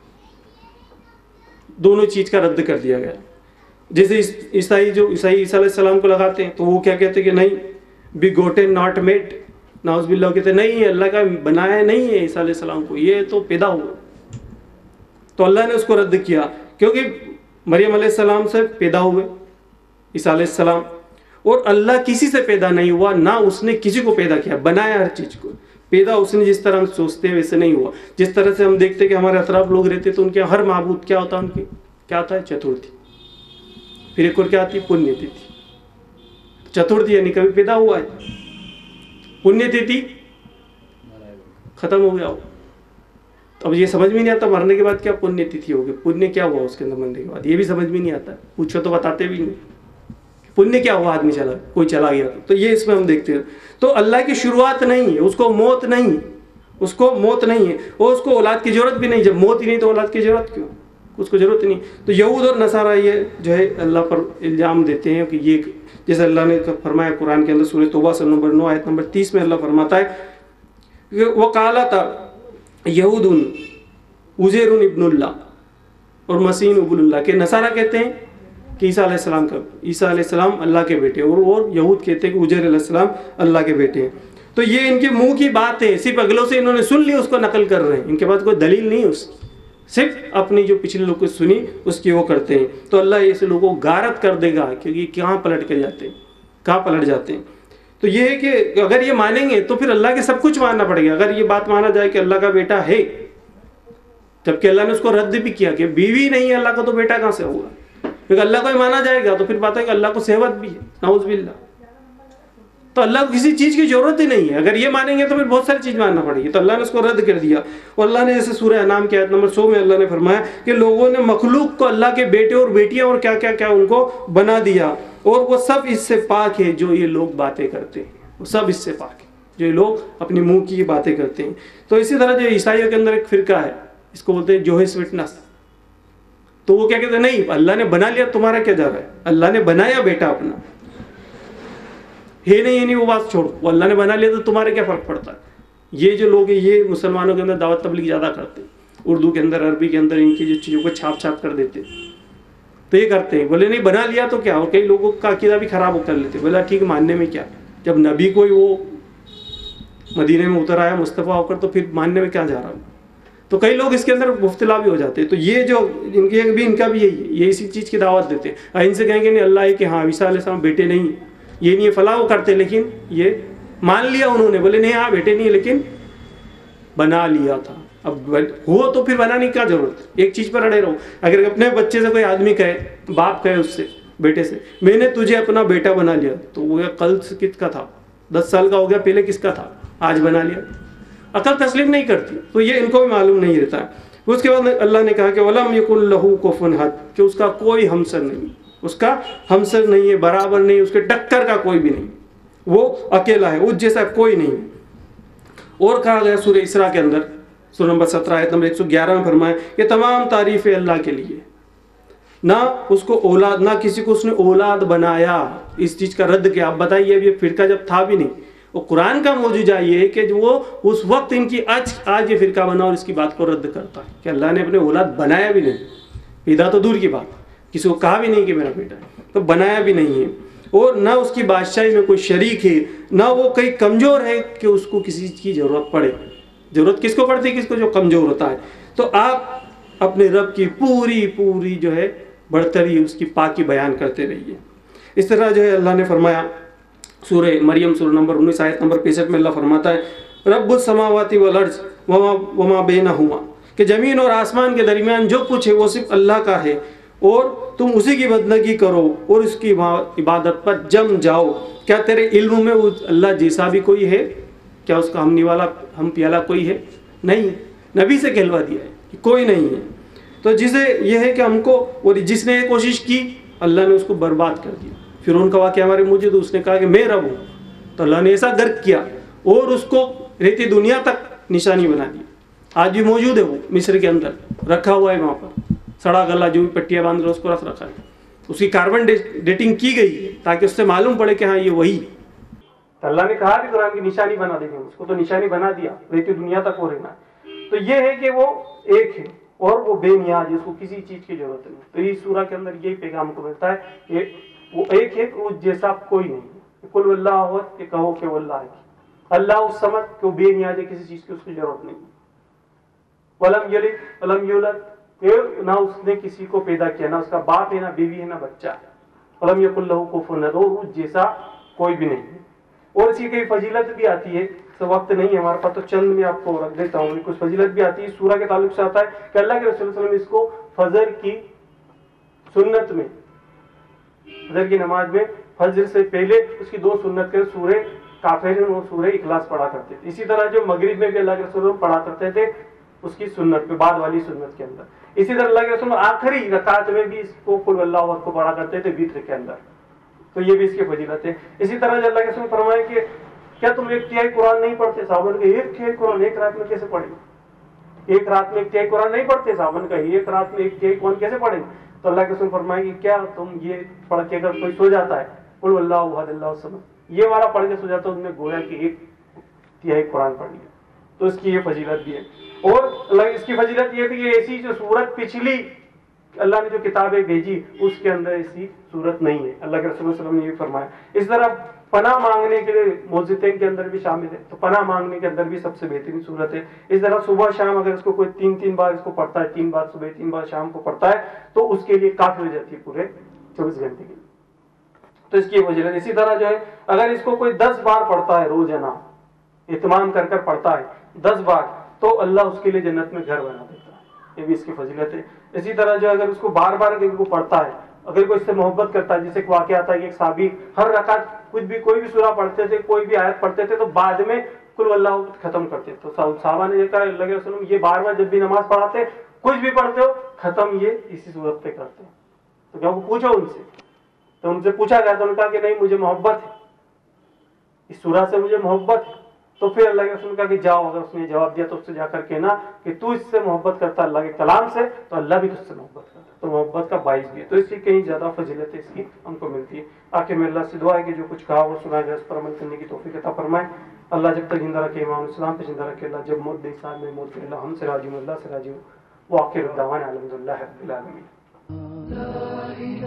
दोनों चीज का रद्द कर दिया गया। जैसे ईसाई जो ईसाई ईसा अलैहि सलाम को लगाते हैं तो वो क्या कहते हैं कि नहीं, बी गोटेन नॉट मेड, नाउज़ुबिल्लाह, कहते नहीं अल्लाह का बनाया नहीं है ईसा अलैहि सलाम को, ये तो पैदा हुआ। तो अल्लाह ने उसको रद्द किया, क्योंकि मरियम अलैहि सलाम से पैदा हुए ईसा अलैहि सलाम, और अल्लाह किसी से पैदा नहीं हुआ, ना उसने किसी को पैदा किया, बनाया हर चीज़ को। पैदा उसने जिस तरह हम सोचते हैं वैसे नहीं हुआ। जिस तरह से हम देखते हैं कि हमारे अतराफ लोग रहते तो उनके हर माबूद क्या होता है, उनकी क्या होता है? चतुर्थी। फिर एक और क्या आती है? पुण्यतिथि। चतुर्थी यानी कभी पैदा हुआ है, पुण्यतिथि खत्म हो गया हो। तो अब ये समझ में नहीं आता मरने के बाद क्या पुण्यतिथि होगी, पुण्य क्या हुआ उसके अंदर मरने के बाद, ये भी समझ में नहीं आता। पूछो तो बताते भी नहीं पुण्य क्या हुआ, आदमी चला कोई चला गया तो, तो ये इसमें हम देखते हैं। तो अल्लाह की शुरुआत नहीं है, उसको मौत नहीं, उसको मौत नहीं है, और उसको औलाद की जरूरत भी नहीं। जब मौत ही नहीं तो औलाद की जरूरत क्यों, उसको जरूरत नहीं। तो यहूद और नसारा ये जो है अल्लाह पर इल्ज़ाम देते हैं कि ये, जैसे अल्लाह ने फरमाया कुरान के अंदर सूरह तौबा से नंबर नौ आयत नंबर तीस में अल्लाह फरमाता है वकाला था यहूदुन उज़ैरुन इब्नुल्लाह और मसीह इब्नुल्लाह, के नसारा कहते हैं कि ईसा अलैहिस्सलाम का ईसा अलैहिस्सलाम अल्लाह के बेटे, और और यहूद कहते हैं कि उज़ैर अलैहिस्सलाम अल्लाह के बेटे हैं। तो ये इनके मुंह की बात है, सिर्फ अगलों से इन्होंने सुन ली, उसको नकल कर रहे हैं, इनके पास कोई दलील नहीं है उस सिर्फ अपनी जो पिछले लोग को सुनी उसकी वो करते हैं, तो अल्लाह ऐसे लोगों को गारत कर देगा, क्योंकि कहाँ पलट कर जाते हैं, कहाँ पलट जाते हैं। तो ये है कि अगर ये मानेंगे तो फिर अल्लाह के सब कुछ मानना पड़ेगा। अगर ये बात माना जाए कि अल्लाह का बेटा है, जबकि अल्लाह ने उसको रद्द भी किया कि बीवी नहीं है अल्लाह का, तो बेटा कहाँ से होगा? क्योंकि अल्लाह को ही माना जाएगा तो फिर बात है कि अल्लाह को सेहवत भी है, नाउज़ बिल्लाह। तो अल्लाह को किसी चीज़ की जरूरत ही नहीं है। अगर ये मानेंगे तो फिर बहुत सारी चीज़ मानना पड़ेगी। तो अल्लाह ने उसको रद्द कर दिया। और अल्लाह ने जैसे सूरह अनाम की आयत नंबर सौ में अल्लाह ने फरमाया कि लोगों ने मखलूक को अल्लाह के बेटे और बेटियां और क्या क्या क्या उनको बना दिया, और वो सब इससे पाक है जो ये लोग बातें करते हैं, वो सब इससे पाक है जो ये लोग अपने मुंह की बातें करते हैं। तो इसी तरह जो ईसाइयों के अंदर एक फिरका है, इसको बोलते हैं जोहेस विटनेस। तो वो क्या कहते हैं, नहीं अल्लाह ने बना लिया, तुम्हारा क्या जा रहा है, अल्लाह ने बनाया बेटा अपना है, नहीं ये नहीं वो बात छोड़ो, वो अल्लाह ने बना लिया तो तुम्हारे क्या फर्क पड़ता है। ये जो लोग हैं ये मुसलमानों के अंदर दावत तबलीग ज़्यादा करते हैं, उर्दू के अंदर अरबी के अंदर इनकी जो चीज़ों को छाप छाप कर देते हैं, तो ये करते हैं। बोले नहीं बना लिया तो क्या, और कई लोगों का अकीदा भी खराब कर लेते, बोला ठीक मानने में क्या, जब नबी कोई वो मदीने में उतर आया मुस्तफ़ा होकर, तो फिर मानने में क्या जा रहा है। तो कई लोग इसके अंदर मुफ्तला भी हो जाते हैं। तो ये जो इनके भी इनका भी यही है, ये इसी चीज़ की दावत देते हैं। इनसे कहेंगे नहीं अल्लाह है कि हाँ ईसा अलैहिस्सलाम बेटे नहीं, ये नहीं है फला, वो करते, लेकिन ये मान लिया उन्होंने, बोले नहीं हाँ बेटे नहीं है लेकिन बना लिया था। अब हो तो फिर बनाने की क्या जरूरत है, एक चीज़ पर अड़े रहो। अगर अपने बच्चे से कोई आदमी कहे, बाप कहे उससे बेटे से मैंने तुझे अपना बेटा बना लिया, तो वो कल किसका था, दस साल का हो गया, पहले किसका था, आज बना लिया। अकल तस्लीम नहीं करती, तो ये इनको भी मालूम नहीं रहता है। उसके बाद अल्लाह ने कहा कि वलम यकुल लहू कुफुवन अहद, कि उसका कोई हमसर नहीं, उसका हमसर नहीं है, बराबर नहीं, उसके टक्कर का कोई भी नहीं, वो अकेला है, उस जैसा कोई नहीं। और कहा गया सूरह इसरा के अंदर, सूरह नंबर सत्रह आयत नंबर एक सौ ग्यारह में फरमाया कि तमाम तारीफ़ें अल्लाह के लिए, ना उसको औलाद, ना किसी को उसने औलाद बनाया, इस चीज़ का रद्द किया। आप बताइए अब ये फिरका जब था भी नहीं, वो कुरान का मौजूदा ये है कि वो उस वक्त इनकी आज आज ये फिरका बना और इसकी बात को रद्द करता है कि अल्लाह ने अपने औलाद बनाया भी नहीं, पैदा तो दूर की बात, किसी को कहा भी नहीं कि मेरा बेटा है, तो बनाया भी नहीं है। और ना उसकी बादशाही में कोई शरीक है, ना वो कहीं कमज़ोर है कि उसको किसी चीज़ की ज़रूरत पड़े। ज़रूरत किसको पड़ती है, किसको, जो कमज़ोर होता है। तो आप अपने रब की पूरी पूरी जो है बढ़तरी, उसकी पाकी बयान करते रहिए। इस तरह जो है अल्लाह ने फरमाया सूरह मरियम सूरह नंबर उन्नीस आयत नंबर पैंसठ में अल्लाह फरमाता है रब्बुस समावाति वल अर्ज़ वमा वमा बैनहुमा, कि ज़मीन और आसमान के दरमियान जो कुछ है वो सिर्फ अल्लाह का है, और तुम उसी की बंदगी करो और उसकी इबादत पर जम जाओ। क्या तेरे इल्म में उस अल्लाह जैसा भी कोई है, क्या उसका हमने वाला हम प्याला कोई है, नहीं। नबी से कहलवा दिया है कि कोई नहीं है। तो जिसे यह है कि हमको, और जिसने ये कोशिश की अल्लाह ने उसको बर्बाद कर दिया। फिर उनका वाक़या हमारे मुझे, तो उसने कहा कि मैं रब हूँ, तो अल्लाह ने ऐसा गर्क किया और उसको रहती दुनिया तक निशानी बना दी। आज भी मौजूद है, वो मिस्र के अंदर रखा हुआ है, वहाँ पर सड़ा गला जो भी पट्टियाँ बांध कर उसको रख रखा है। उसकी कार्बन डेटिंग की गई ताकि उससे मालूम पड़े कि हाँ ये वही। तो अल्लाह ने कहा भी कुरान की निशानी बना देंगे, उसको तो निशानी बना दिया, रहती दुनिया तक वो रहना। तो ये है कि वो एक है और वो बेनियाज, उसको किसी चीज़ की जरूरत नहीं। तो इस सूरह के अंदर यही पैगाम को मिलता है कि वो एक है, उस जैसा कोई नहीं है। कुल वल्लाह अहद, कि कहो कि वल्लाह है, अल्लाह उस समद कि वो बेनियाज है, किसी चीज़ की उसकी जरूरत नहीं। वलम यलिद वलम यूलद, ना उसने किसी को पैदा किया, ना उसका बाप है, ना बीवी है, ना बच्चा। वलम यकुल लहू कुफुवन अहद, उस जैसा कोई भी नहीं है। और इसकी कई फजीलत भी आती है, तो वक्त नहीं है हमारे पास, तो चंद में आपको रख देता हूँ। कुछ फजीलत भी आती है सूरह के ताल्लुक से, आता है कि अल्लाह के रसूल सल्लल्लाहु अलैहि वसल्लम इसको फजर की सुन्नत में, फजर की नमाज में फजर से पहले उसकी दो सुन्नत के सूरह काफिर और सूरह इखलास पढ़ा करते थे। इसी तरह जो मगरिब में भी अल्लाह के रसूल पढ़ा करते थे उसकी सुन्नत पे, बाद वाली सुन्नत के अंदर। इसी तरह अल्लाह के रसूल आखिरी रकात में भी इसको कुल अल्लाह अहद को पढ़ा करते थे वित्र के अंदर। तो ये भी इसकी फजीलत है। इसी तरह अल्लाह के रसूल फरमाए कि क्या तुम एक तिहाई कुरान नहीं पढ़ते? साहबन के एक तिहाई कुरान एक रात में कैसे पढ़ेंगे? एक रात में एक तिहाई कुरान नहीं पढ़ते? साहबन का एक रात में एक तिहाई कुरान कैसे पढ़ेंगे? तो अल्लाह के रसूल फरमाएंगे क्या तुम ये पढ़ के अगर कोई सो जाता है कुल अल्लाह अहद अल्लाहु समद, ये वाला पढ़ के सो जाता है, उसने गोया कि एक तिहाई कुरान पढ़ लिया। तो इसकी ये फजीलत भी है। और अल्लाह इसकी फजीलत ये थी कि ऐसी जो सूरत पिछली अल्लाह ने जो किताबें भेजी उसके अंदर ऐसी सूरत नहीं है। अल्लाह के रसूल सल्लल्लाहु अलैहि वसल्लम ने ये फरमाया। इस तरह पनाह मांगने के लिए मौजूदैन के अंदर भी शामिल है, तो पनाह मांगने के अंदर भी सबसे बेहतरीन सूरत है। इस तरह सुबह शाम अगर इसको कोई तीन तीन बार इसको पढ़ता है, तीन बार सुबह तीन बार शाम को पढ़ता है, तो उसके लिए काफी हो जाती है पूरे चौबीस घंटे की। तो इसकी वजह। इसी तरह जो है अगर इसको कोई दस बार पढ़ता है, रोजाना इत्माम कर कर पढ़ता है दस बार, तो अल्लाह उसके लिए जन्नत में घर बना देता है, ये भी इसकी फजीलत है। इसी तरह जो अगर उसको बार बार अगर को पढ़ता है, अगर कोई इससे मोहब्बत करता है, जैसे एक वाकया आता है कि एक साहबी हर रकात कुछ भी कोई भी सूरा पढ़ते थे, कोई भी आयत पढ़ते थे, तो बाद में कुल अल्लाह खत्म करते। तो साहबा ने देखा लगे वसल्लम ये बार बार जब भी नमाज पढ़ाते, कुछ भी पढ़ते हो, खत्म ये इसी सूरत पे करते। तो क्या वो पूछो उनसे, तो उनसे पूछा गया तो उन्होंने कहा कि नहीं मुझे मोहब्बत है, इस सूरा से मुझे मोहब्बत है। तो फिर अल्लाह के रसूल कहा कि जाओ, अगर उसने जवाब दिया तो उससे जाकर कहना कि तू इससे मोहब्बत करता अल्लाह के कलाम से, तो अल्लाह भी तुझसे मोहब्बत करता। तो मोहब्बत का बाइस भी है, तो इसकी कहीं ज्यादा फजीलत इसकी हमको मिलती है। आखिर में अल्लाह से दुआ है कि जो कुछ कहा वो सुना गया उस पर अमल करने की तौफीक अता फरमाए। अल्लाह जब तक जिंदा रखे इमाम इस्लाम पे जिंदा रखे, अल्लाह जब मौत दे साथ में मौत दे, अल्लाह हमसे राजी हो, अल्लाह से राजी हो। वो आखिर दावाना अल्हम्दुलिल्लाह रब्बिल आलमीन।